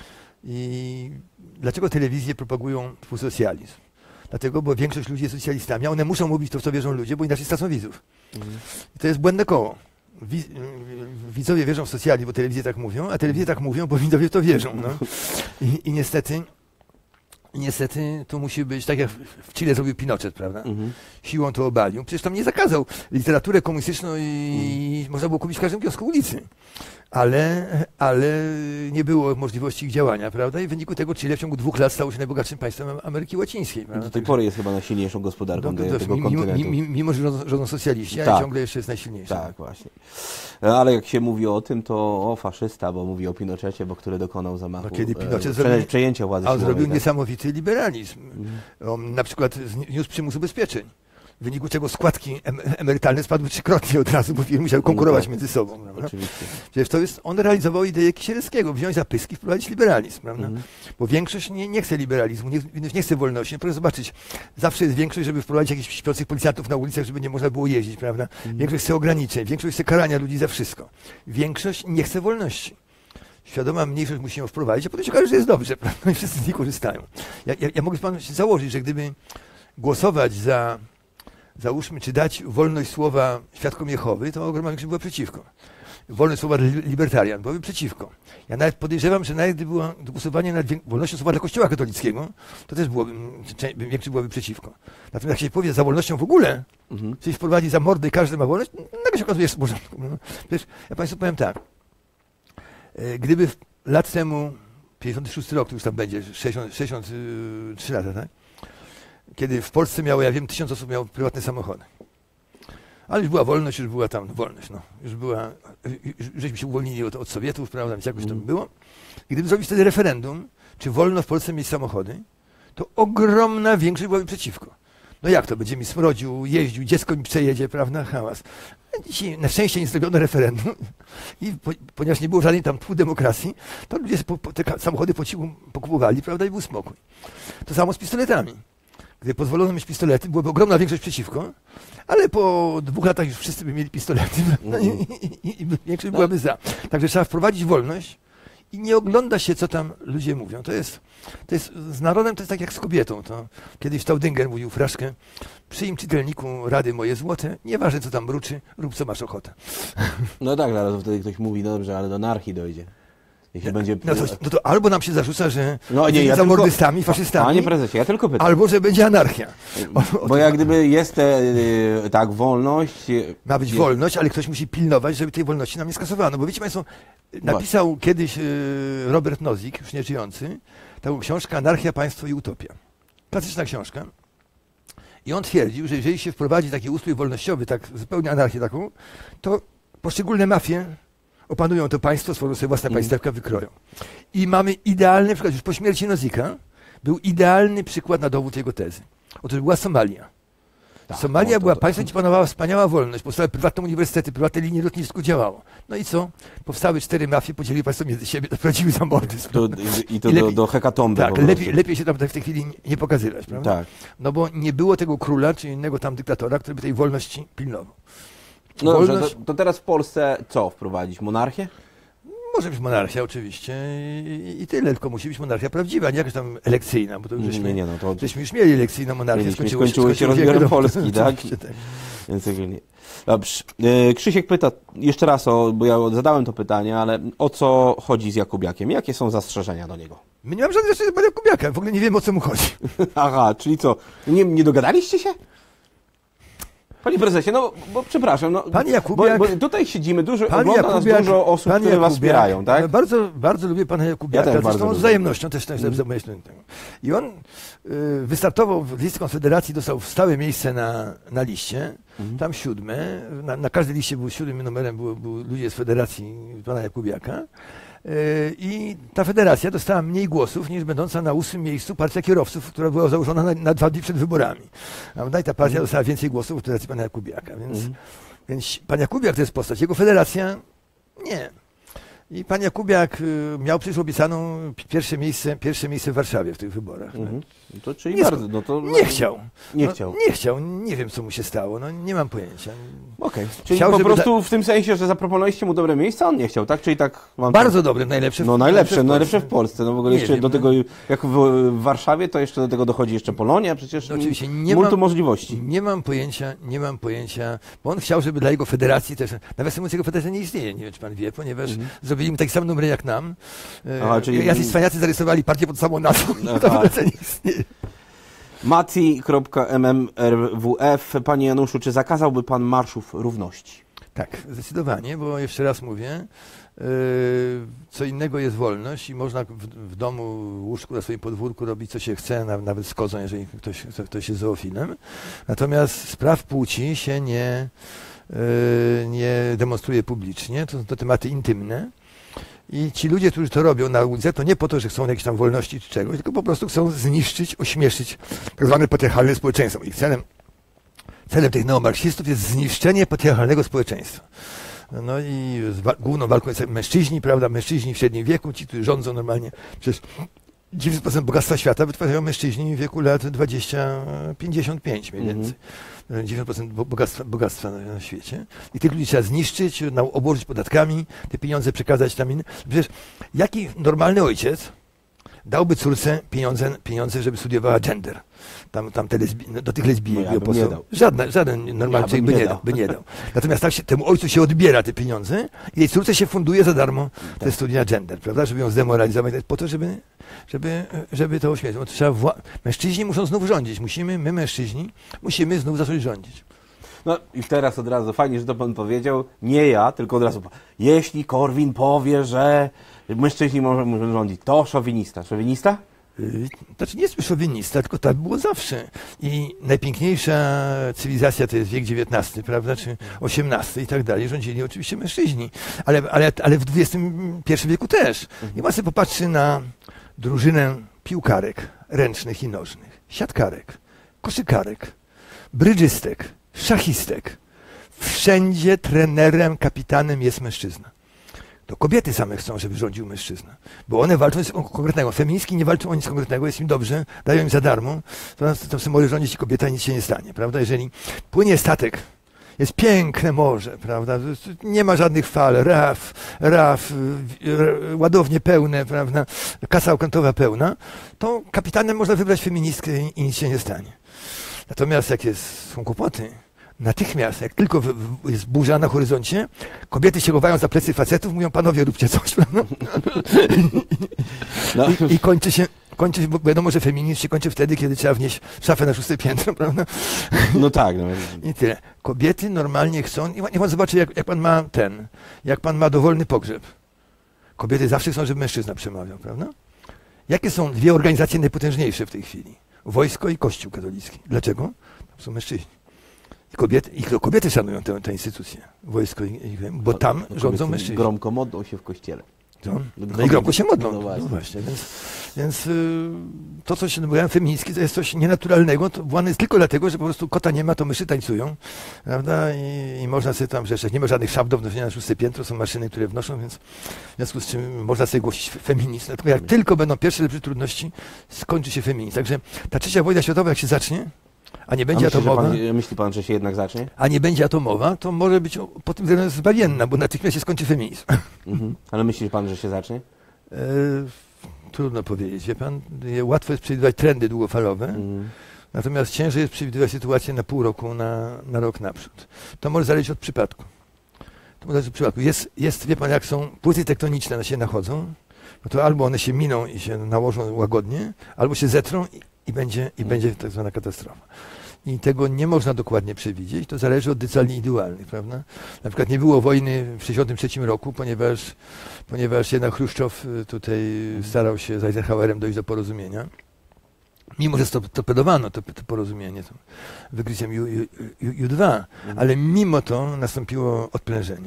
I dlaczego telewizje propagują tfu socjalizm? Dlatego, bo większość ludzi jest socjalistami, a one muszą mówić to, w co wierzą ludzie, bo inaczej stracą widzów. I to jest błędne koło. Wi- widzowie wierzą w socjalizm, bo telewizje tak mówią, a telewizje tak mówią, bo widzowie w to wierzą. No. I, I niestety, i niestety to musi być, tak jak w- w Chile zrobił Pinochet, prawda? Mhm. Siłą to obalił. Przecież tam nie zakazał literaturę komunistyczną i można było kupić w każdym kiosku ulicy. Ale, ale nie było możliwości ich działania, prawda? I w wyniku tego Chile w ciągu dwóch lat stało się najbogatszym państwem Ameryki Łacińskiej. Prawda? Do tej pory jest chyba najsilniejszą gospodarką No, to- tego, to- tego mimo, kontynentu. mimo, mimo, że rządzą, rządzą socjaliści, ale Tak. ciągle jeszcze jest najsilniejszy. Tak, właśnie. Ale jak się mówi o tym, to o faszysta, bo mówi o Pinochecie, bo który dokonał zamachu, No, kiedy e, Pinochet prze- zrobił- przejęcia władzy A on siłowej, zrobił tak? niesamowity liberalizm. Mhm. On na przykład zniósł przymus ubezpieczeń. w wyniku czego składki em emerytalne spadły trzykrotnie od razu, bo firmy musiały konkurować no tak. między sobą. Prawda? Oczywiście. Przecież to jest, on realizował ideę Kisielskiego, wziąć za pyski i wprowadzić liberalizm, prawda? Mhm. Bo większość nie, nie chce liberalizmu, nie, nie chce wolności. Proszę zobaczyć, zawsze jest większość, żeby wprowadzić jakichś śpiących policjantów na ulicach, żeby nie można było jeździć, prawda? Mhm. Większość chce ograniczeń, większość chce karania ludzi za wszystko. Większość nie chce wolności. Świadoma mniejszość musi ją wprowadzić, a potem się okaże, że jest dobrze, prawda? I wszyscy z niej korzystają. Ja, ja, ja mogę panu założyć, że gdyby głosować za, załóżmy, czy dać wolność słowa świadkom Jehowy, to ogromna większość była przeciwko. Wolność słowa libertarian byłaby przeciwko. Ja nawet podejrzewam, że nawet gdyby było głosowanie nad wolnością słowa dla Kościoła katolickiego, to też byłoby, większość byłaby przeciwko. Natomiast jak się powie za wolnością w ogóle, mhm. czyli wprowadzi za mordy, każdy ma wolność, nagle się okazuje, że w porządku. Przecież ja Państwu powiem tak. Gdyby lat temu, pięćdziesiąty szósty rok, to już tam będzie, sześćdziesiąt, sześćdziesiąt trzy lata, tak? Kiedy w Polsce miało, ja wiem, tysiąc osób miało prywatne samochody. Ale już była wolność, już była tam wolność, no. Już była, już, żeśmy się uwolnili od, od Sowietów, prawda, więc jakoś tam było. I gdyby zrobić wtedy referendum, czy wolno w Polsce mieć samochody, to ogromna większość byłaby przeciwko. No jak to, będzie mi smrodził, jeździł, dziecko mi przejedzie, prawda, hałas. Dzisiaj na szczęście nie zrobiono referendum i po, ponieważ nie było żadnej tam tchu demokracji, to ludzie po, po, te samochody po cichu pokupowali, prawda, i był spokój. To samo z pistoletami. Gdy pozwolono mieć pistolety, byłaby ogromna większość przeciwko, ale po dwóch latach już wszyscy by mieli pistolety no i, i, i, i większość byłaby za. Także trzeba wprowadzić wolność i nie ogląda się, co tam ludzie mówią. To jest, to jest z narodem to jest tak jak z kobietą. To kiedyś Staudinger mówił fraszkę: przyjm czytelniku rady moje złote, nieważne co tam mruczy, rób co masz ochotę. No tak, ale wtedy ktoś mówi, no dobrze, ale do anarchii dojdzie. Jeśli no, będzie... no, to, no to albo nam się zarzuca, że no, nie, ja za tylko... mordystami, faszystami. Panie prezesie, ja tylko pytam. Albo, że będzie anarchia. O, Bo jak gdyby jest te, tak, wolność... Ma być jest... wolność, ale ktoś musi pilnować, żeby tej wolności nam nie skasowano. Bo wiecie Państwo, napisał Właśnie. kiedyś Robert Nozick, już nie żyjący, taką książkę Anarchia, Państwo i Utopia. Klasyczna książka. I on twierdził, że jeżeli się wprowadzi taki ustrój wolnościowy, tak zupełnie anarchię taką, to poszczególne mafie opanują to państwo, stworzą sobie własne mm. państewka, wykroją. I mamy idealny przykład, już po śmierci Nozicka, był idealny przykład na dowód jego tezy. Otóż była Somalia. Tak, Somalia no to, była to, państwem, gdzie panowała wspaniała wolność. Powstały prywatne uniwersytety, prywatne linie lotnisk działało. No i co? Powstały cztery mafie, podzieliły państwo między siebie, doprowadziły zamordy. To, I to I lepiej, do, do hekatomby. Tak, lepiej, lepiej się tam w tej chwili nie pokazywać, prawda? Tak. No bo nie było tego króla, czy innego tam dyktatora, który by tej wolności pilnował. No dobrze, to, to teraz w Polsce co wprowadzić? Monarchię? Może być monarchia oczywiście i, i tyle, tylko musi być monarchia prawdziwa, nie jakaś tam elekcyjna, bo to już żeśmy, nie, nie, no to... żeśmy już mieli elekcyjną monarchię, skończyło, skończyło się rozbiorem Polski, tak? tak. Więc nie. Dobrze. Krzysiek pyta jeszcze raz, o, bo ja zadałem to pytanie, ale o co chodzi z Jakubiakiem? Jakie są zastrzeżenia do niego? My nie mam żadnych zastrzeżeń do Jakubiaka, w ogóle nie wiemy, o co mu chodzi. Aha, czyli co? Nie, nie dogadaliście się? Panie prezesie, no bo przepraszam, no, Panie Jakubiak, bo, bo tutaj siedzimy, dużo, ogląda nas dużo osób, które Jakubiak, was wspierają, tak? Bardzo, bardzo lubię pana Jakubiaka, ja też zresztą bardzo z wzajemnością też, też mm. tego. I on y, wystartował w listy Konfederacji, dostał stałe miejsce na, na liście, mm. tam siódme, na, na każdej liście był siódmym numerem, były, były ludzie z Federacji pana Jakubiaka. I ta federacja dostała mniej głosów niż będąca na ósmym miejscu partia kierowców, która była założona na, na dwa dni przed wyborami. A i ta partia mm. dostała więcej głosów od federacji pana Jakubiaka. Więc, mm. więc pan Jakubiak to jest postać. Jego federacja nie. I pan Jakubiak y, miał przecież obiecaną pierwsze miejsce, pierwsze miejsce w Warszawie w tych wyborach. Mm-hmm. No to czyli nie, bardzo, no to... nie chciał. Nie no, chciał. Nie chciał. Nie wiem, co mu się stało. No, nie mam pojęcia. Okej. Okay. Czyli chciał, po prostu da... w tym sensie, że zaproponowaliście mu dobre miejsce, a on nie chciał, tak? Czyli tak... Mam bardzo tak... dobre, najlepsze w No najlepsze, najlepsze w Polsce. No w ogóle nie jeszcze wiem, do tego, no. jak w, w Warszawie, to jeszcze do tego dochodzi jeszcze Polonia, przecież no, oczywiście nie multum mam, możliwości. Nie mam pojęcia, nie mam pojęcia, bo on chciał, żeby dla jego federacji też, nawiasem mówiąc, jego federacja nie istnieje, nie wiem, czy pan wie, ponieważ mm-hmm. zrobili mu taki sam numer jak nam. Aha, czyli... Jacyś cwaniacy zarejestrowali partię pod samą nazwą i ta federacja nie istnieje. Mati kropka m m r w f. Panie Januszu, czy zakazałby pan marszów równości? Tak, zdecydowanie, bo jeszcze raz mówię, yy, co innego jest wolność i można w, w domu, w łóżku, na swoim podwórku robić co się chce, nawet z kozą, jeżeli ktoś, ktoś jest zoofilem. Natomiast spraw płci się nie, yy, nie demonstruje publicznie, to są to tematy intymne. I ci ludzie, którzy to robią na ulicy, to nie po to, że chcą jakiejś tam wolności czy czegoś, tylko po prostu chcą zniszczyć, ośmieszyć tak zwane patriarchalne społeczeństwo. Ich celem, celem tych neomarksistów jest zniszczenie patriarchalnego społeczeństwa. No i wa główną walką są mężczyźni, prawda, mężczyźni w średnim wieku, ci, którzy rządzą normalnie, przecież dziewięćdziesiąt procent bogactwa świata wytwarzają mężczyźni w wieku lat dwadzieścia pięćdziesiąt pięć mniej więcej. Mm-hmm. dziewięćdziesiąt procent bogactwa, bogactwa na, na świecie. I tych ludzi trzeba zniszczyć, na, obłożyć podatkami, te pieniądze przekazać tam innym. Przecież jaki normalny ojciec dałby córce pieniądze, pieniądze, żeby studiowała gender? Tam, tam te lesbi do tych lesbijek. No ja bym nie dał. Żadna, żaden normalny człowiek by nie dał. By nie dał. Natomiast tak się, temu ojcu się odbiera te pieniądze i tej córce się funduje za darmo te tak. studia gender, prawda? Żeby ją zdemoralizować, po to, żeby, żeby, żeby to ośmieszyć. Trzeba mężczyźni muszą znów rządzić. Musimy, my mężczyźni, musimy znów zacząć rządzić. No i teraz od razu, fajnie, że to pan powiedział, nie ja, tylko od razu, jeśli Korwin powie, że mężczyźni mogą rządzić, to szowinista. Szowinista? Znaczy nie jest szowinista, tylko tak było zawsze. I najpiękniejsza cywilizacja to jest wiek dziewiętnasty, prawda, czy osiemnasty i tak dalej. Rządzili oczywiście mężczyźni, ale, ale, ale w dwudziestym pierwszym wieku też. I pan sobie popatrzy na drużynę piłkarek ręcznych i nożnych, siatkarek, koszykarek, brydżystek, szachistek. Wszędzie trenerem, kapitanem jest mężczyzna. To kobiety same chcą, żeby rządził mężczyzna. Bo one walczą z konkretnego. Feministki nie walczą o nic konkretnego, jest im dobrze, dają im za darmo. To, to, to może rządzić kobieta i nic się nie stanie, prawda? Jeżeli płynie statek, jest piękne morze, prawda? Nie ma żadnych fal, raf, raf, ładownie pełne, prawda? Kasa okrętowa pełna, to kapitanem można wybrać feministkę i, i nic się nie stanie. Natomiast jak jest, są kłopoty, natychmiast, jak tylko w, w, jest burza na horyzoncie, kobiety się chowają za plecy facetów, mówią, panowie, róbcie coś. No. No. I, I kończy się, kończy się, bo wiadomo, że feminizm się kończy wtedy, kiedy trzeba wnieść szafę na szóste piętro, prawda? No tak. No. I tyle. Kobiety normalnie chcą, niech pan zobaczy, jak, jak pan ma ten, jak pan ma dowolny pogrzeb. Kobiety zawsze chcą, żeby mężczyzna przemawiał, prawda? Jakie są dwie organizacje najpotężniejsze w tej chwili? Wojsko i Kościół katolicki. Dlaczego? To są mężczyźni. I kobiety, i to kobiety szanują tę, tę instytucję, wojsko, i, i, bo tam no, rządzą mężczyźni. Gromko modlą się w kościele. No, no i gromko się modlą. No właśnie, no właśnie więc, więc y, to, co się mówiłem, feministki, to jest coś nienaturalnego, to włane jest tylko dlatego, że po prostu kota nie ma, to myszy tańcują, prawda, i, i można sobie tam rzeczeć. Nie ma żadnych szaf do wnoszenia na szóste piętro, są maszyny, które wnoszą, więc w związku z czym można sobie głosić feminizm. Tylko jak tylko będą pierwsze lepsze trudności, skończy się feminizm. Także ta trzecia wojna światowa, jak się zacznie, a nie będzie a myśli, atomowa. Pan, myśli pan, że się jednak zacznie? A nie będzie atomowa, to może być po tym względem zbawienna, bo natychmiast się skończy feminizm. Mhm. Ale myśli pan, że się zacznie? E, trudno powiedzieć, wie pan. Łatwo jest przewidywać trendy długofalowe, mhm. natomiast ciężej jest przewidywać sytuację na pół roku, na, na rok naprzód. To może zależeć od przypadku. To może zależeć od przypadku. Jest, jest, wie pan, jak są płyty tektoniczne, one się nachodzą, no to albo one się miną i się nałożą łagodnie, albo się zetrą i, i będzie, i hmm. będzie tak zwana katastrofa. I tego nie można dokładnie przewidzieć, to zależy od decyzji indywidualnych, prawda? Na przykład nie było wojny w tysiąc dziewięćset sześćdziesiątym trzecim roku, ponieważ, ponieważ jednak Chruszczow tutaj starał się z Eisenhowerem dojść do porozumienia. Mimo, że torpedowano to, to porozumienie to wykryciem U dwa, ale mimo to nastąpiło odprężenie.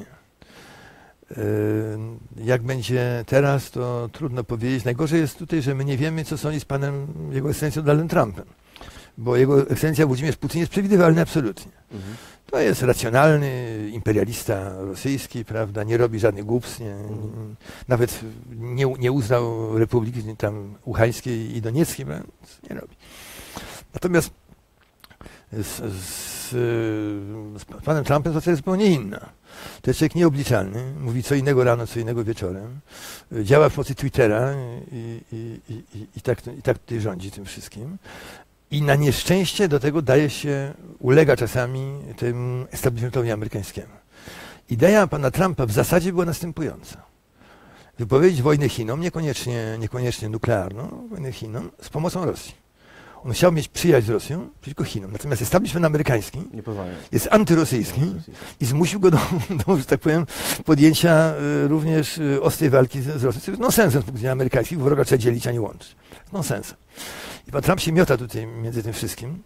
Jak będzie teraz, to trudno powiedzieć. Najgorzej jest tutaj, że my nie wiemy, co sądzi z panem, jego ekscelencją Donaldem Trumpem. Bo jego ekscelencja Włodzimierz Putin jest przewidywalny absolutnie. Mhm. To jest racjonalny imperialista rosyjski, prawda, nie robi żadnych głupstw, nie, mhm. nawet nie, nie uznał Republiki tam Łuchańskiej i Donieckiej, więc nie robi. Natomiast z, z, z panem Trumpem sytuacja jest zupełnie inna. To jest człowiek nieobliczalny, mówi co innego rano, co innego wieczorem, działa w pomocy Twittera i, i, i, i, i, tak, i tak tutaj rządzi tym wszystkim. I na nieszczęście do tego daje się, ulega czasami tym establishmentowi amerykańskiemu. Idea pana Trumpa w zasadzie była następująca. Wypowiedzieć wojnę Chinom, niekoniecznie, niekoniecznie nuklearną, wojnę Chinom, z pomocą Rosji. On chciał mieć przyjaźń z Rosją przeciwko Chinom. Natomiast establishment amerykański jest antyrosyjski i zmusił go do, do, że tak powiem, podjęcia y, również y, ostrej walki z, z Rosją. To jest nonsensem z punktu widzenia amerykańskich, wroga trzeba dzielić, a nie łączyć. Nonsensem. I pan Trump się miota tutaj między tym wszystkim.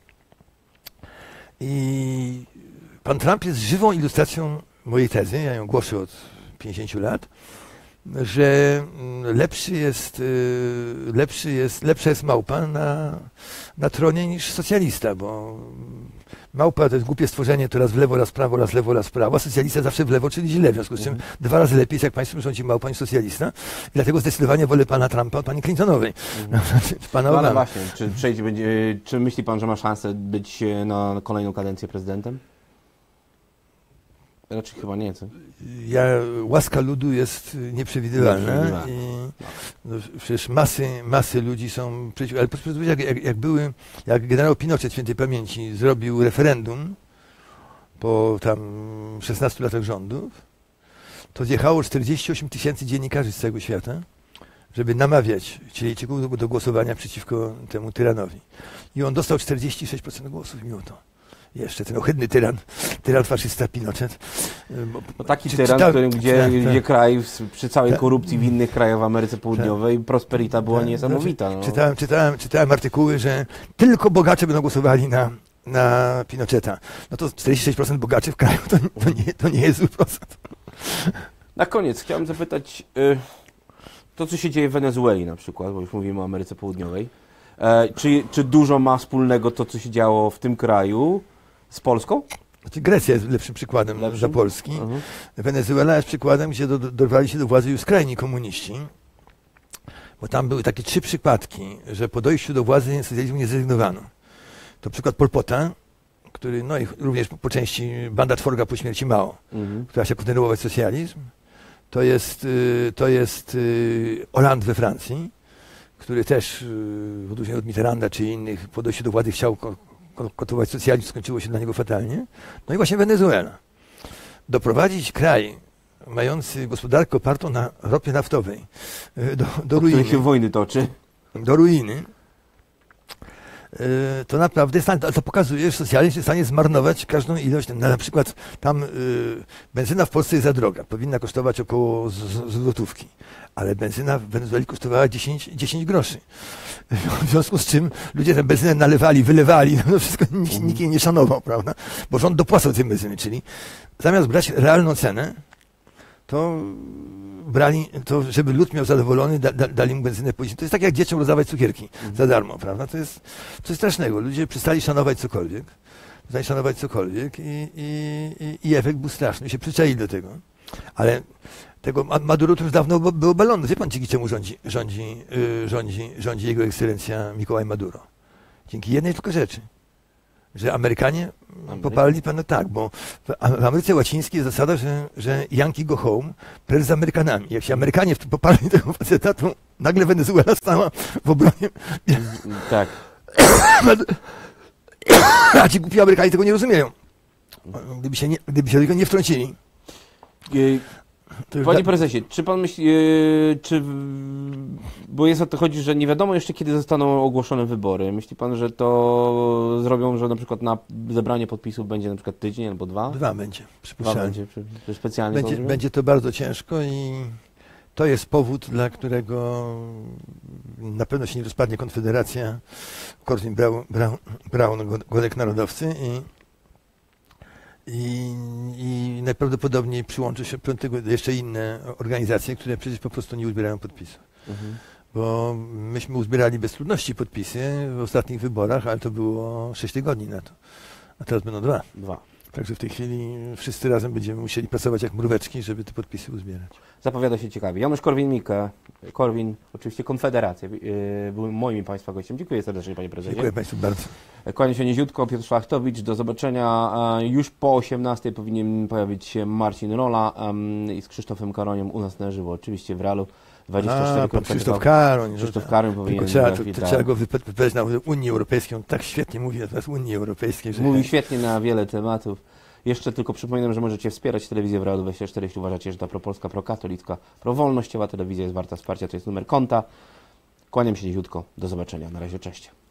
I pan Trump jest żywą ilustracją mojej tezy, ja ją głoszę od pięćdziesięciu lat, że lepszy jest, lepszy jest, lepsza jest małpa na, na tronie niż socjalista, bo Małpa to jest głupie stworzenie, to raz w lewo, raz w prawo, raz w lewo, raz w prawo, a socjalista zawsze w lewo, czyli źle, w związku z czym mm. dwa razy lepiej jest, jak państwem rządzi małpa niż socjalista. I dlatego zdecydowanie wolę pana Trumpa od pani Clintonowej. Mm. pana no, ale właśnie, czy, przejdzie, będzie, czy myśli pan, że ma szansę być na kolejną kadencję prezydentem? Raczej chyba nie, co? Ja, łaska ludu jest nieprzewidywalna i no, przecież masy, masy ludzi są przeciw, ale proszę powiedzieć, jak, jak, jak były, jak generał Pinochet świętej pamięci zrobił referendum po tam szesnastu latach rządów, to zjechało czterdzieści osiem tysięcy dziennikarzy z całego świata, żeby namawiać Chilijczyków do, do głosowania przeciwko temu tyranowi. I on dostał czterdzieści sześć procent głosów mimo to. Jeszcze ten ohydny tyran, tyran faszysta Pinochet. No taki czy, tyran, czyta, którym, gdzie, ta, ta, gdzie kraj przy całej korupcji w innych krajach w Ameryce Południowej ta, prosperita była ta, niesamowita. No. Czytałem, czytałem, czytałem artykuły, że tylko bogacze będą głosowali na, na Pinocheta. No to czterdzieści sześć procent bogaczy w kraju to, to, nie, to nie jest zły procent. Na koniec chciałem zapytać, y, to co się dzieje w Wenezueli na przykład, bo już mówimy o Ameryce Południowej, e, czy, czy dużo ma wspólnego to, co się działo w tym kraju z Polską? Znaczy Grecja jest lepszym przykładem lepszym? dla Polski. Uh-huh. Wenezuela jest przykładem, gdzie do, do, dorwali się do władzy już skrajni komuniści, bo tam były takie trzy przypadki, że po dojściu do władzy socjalizmu nie zrezygnowano. To przykład Pol Pota, który, no i również po, po części banda czworga po śmierci Mao, uh-huh. która chciała kontynuować socjalizm. To jest, to jest Hollande we Francji, który też w odróżnieniu od Mitterranda czy innych po dojściu do władzy chciał kontynuować socjalizm, skończyło się dla niego fatalnie. No i właśnie Wenezuela. Doprowadzić kraj mający gospodarkę opartą na ropie naftowej do, do ruiny. się wojny toczy. Do ruiny. To naprawdę to pokazuje, że socjalizm jest w stanie zmarnować każdą ilość. Na, na przykład tam y, benzyna w Polsce jest za droga. Powinna kosztować około z, z, złotówki. Ale benzyna w Wenezueli kosztowała dziesięć, dziesięć groszy. W związku z czym ludzie tę benzynę nalewali, wylewali. No wszystko nikt, nikt jej nie szanował, prawda? Bo rząd dopłacał tej benzyny. Czyli zamiast brać realną cenę, to brali, to żeby lud miał zadowolony, da, da, dali mu benzynę później. To jest tak jak dzieciom rozdawać cukierki mhm. za darmo, prawda? To jest coś strasznego. Ludzie przestali szanować cokolwiek, przestali szanować cokolwiek i, i, i efekt był straszny. się przyczaili do tego. Ale tego Maduro to już dawno był obalony. Wie pan, dzięki czemu rządzi, rządzi, yy, rządzi, rządzi jego ekscelencja Mikołaj Maduro? Dzięki jednej tylko rzeczy. Że Amerykanie poparli pana tak, bo w Ameryce Łacińskiej jest zasada, że, że Yankee go home, precz z Amerykanami. Jak się Amerykanie poparli tego faceta, to nagle Wenezuela stała w obronie. Tak. A ci głupi Amerykanie tego nie rozumieją. Gdyby się, nie, gdyby się tego nie wtrącili. Panie prezesie, czy pan myśli, yy, czy, bo jest o to chodzi, że nie wiadomo jeszcze kiedy zostaną ogłoszone wybory. Myśli pan, że to zrobią, że na przykład na zebranie podpisów będzie na przykład tydzień albo dwa? Dwa będzie, Dwa będzie, specjalnie będzie, będzie to bardzo ciężko i to jest powód, dla którego na pewno się nie rozpadnie Konfederacja, Corbyn Brown, Brown, Brown Godek Narodowcy i I, I najprawdopodobniej przyłączy się do tego jeszcze inne organizacje, które przecież po prostu nie uzbierają podpisów. Mhm. Bo myśmy uzbierali bez trudności podpisy w ostatnich wyborach, ale to było sześć tygodni na to. A teraz będą dwa. Dwa. Także w tej chwili wszyscy razem będziemy musieli pracować jak mróweczki, żeby te podpisy uzbierać. Zapowiada się ciekawie. Janusz Korwin-Mikke, Korwin, oczywiście Konfederacja, yy, był moim Państwa gościem. Dziękuję serdecznie, panie prezesie. Dziękuję Państwu bardzo. Kłaniam się niziutko, Piotr Szlachtowicz. Do zobaczenia. Już po osiemnastej powinien pojawić się Marcin Rola um, i z Krzysztofem Karoniem u nas na żywo, oczywiście w realu. dwadzieścia cztery. A, pan Krzysztof Karoń. Krzysztof Karoń powinien trzeba, to, to trzeba go wypowiedzieć na Unii Europejskiej. On tak świetnie mówi na temat Unii Europejskiej. Że mówi świetnie na wiele tematów. Jeszcze tylko przypominam, że możecie wspierać telewizję w Realu dwadzieścia cztery, jeśli uważacie, że ta propolska, prokatolicka, prowolnościowa telewizja jest warta wsparcia. To jest numer konta. Kłaniam się niziutko. Do zobaczenia. Na razie, cześć.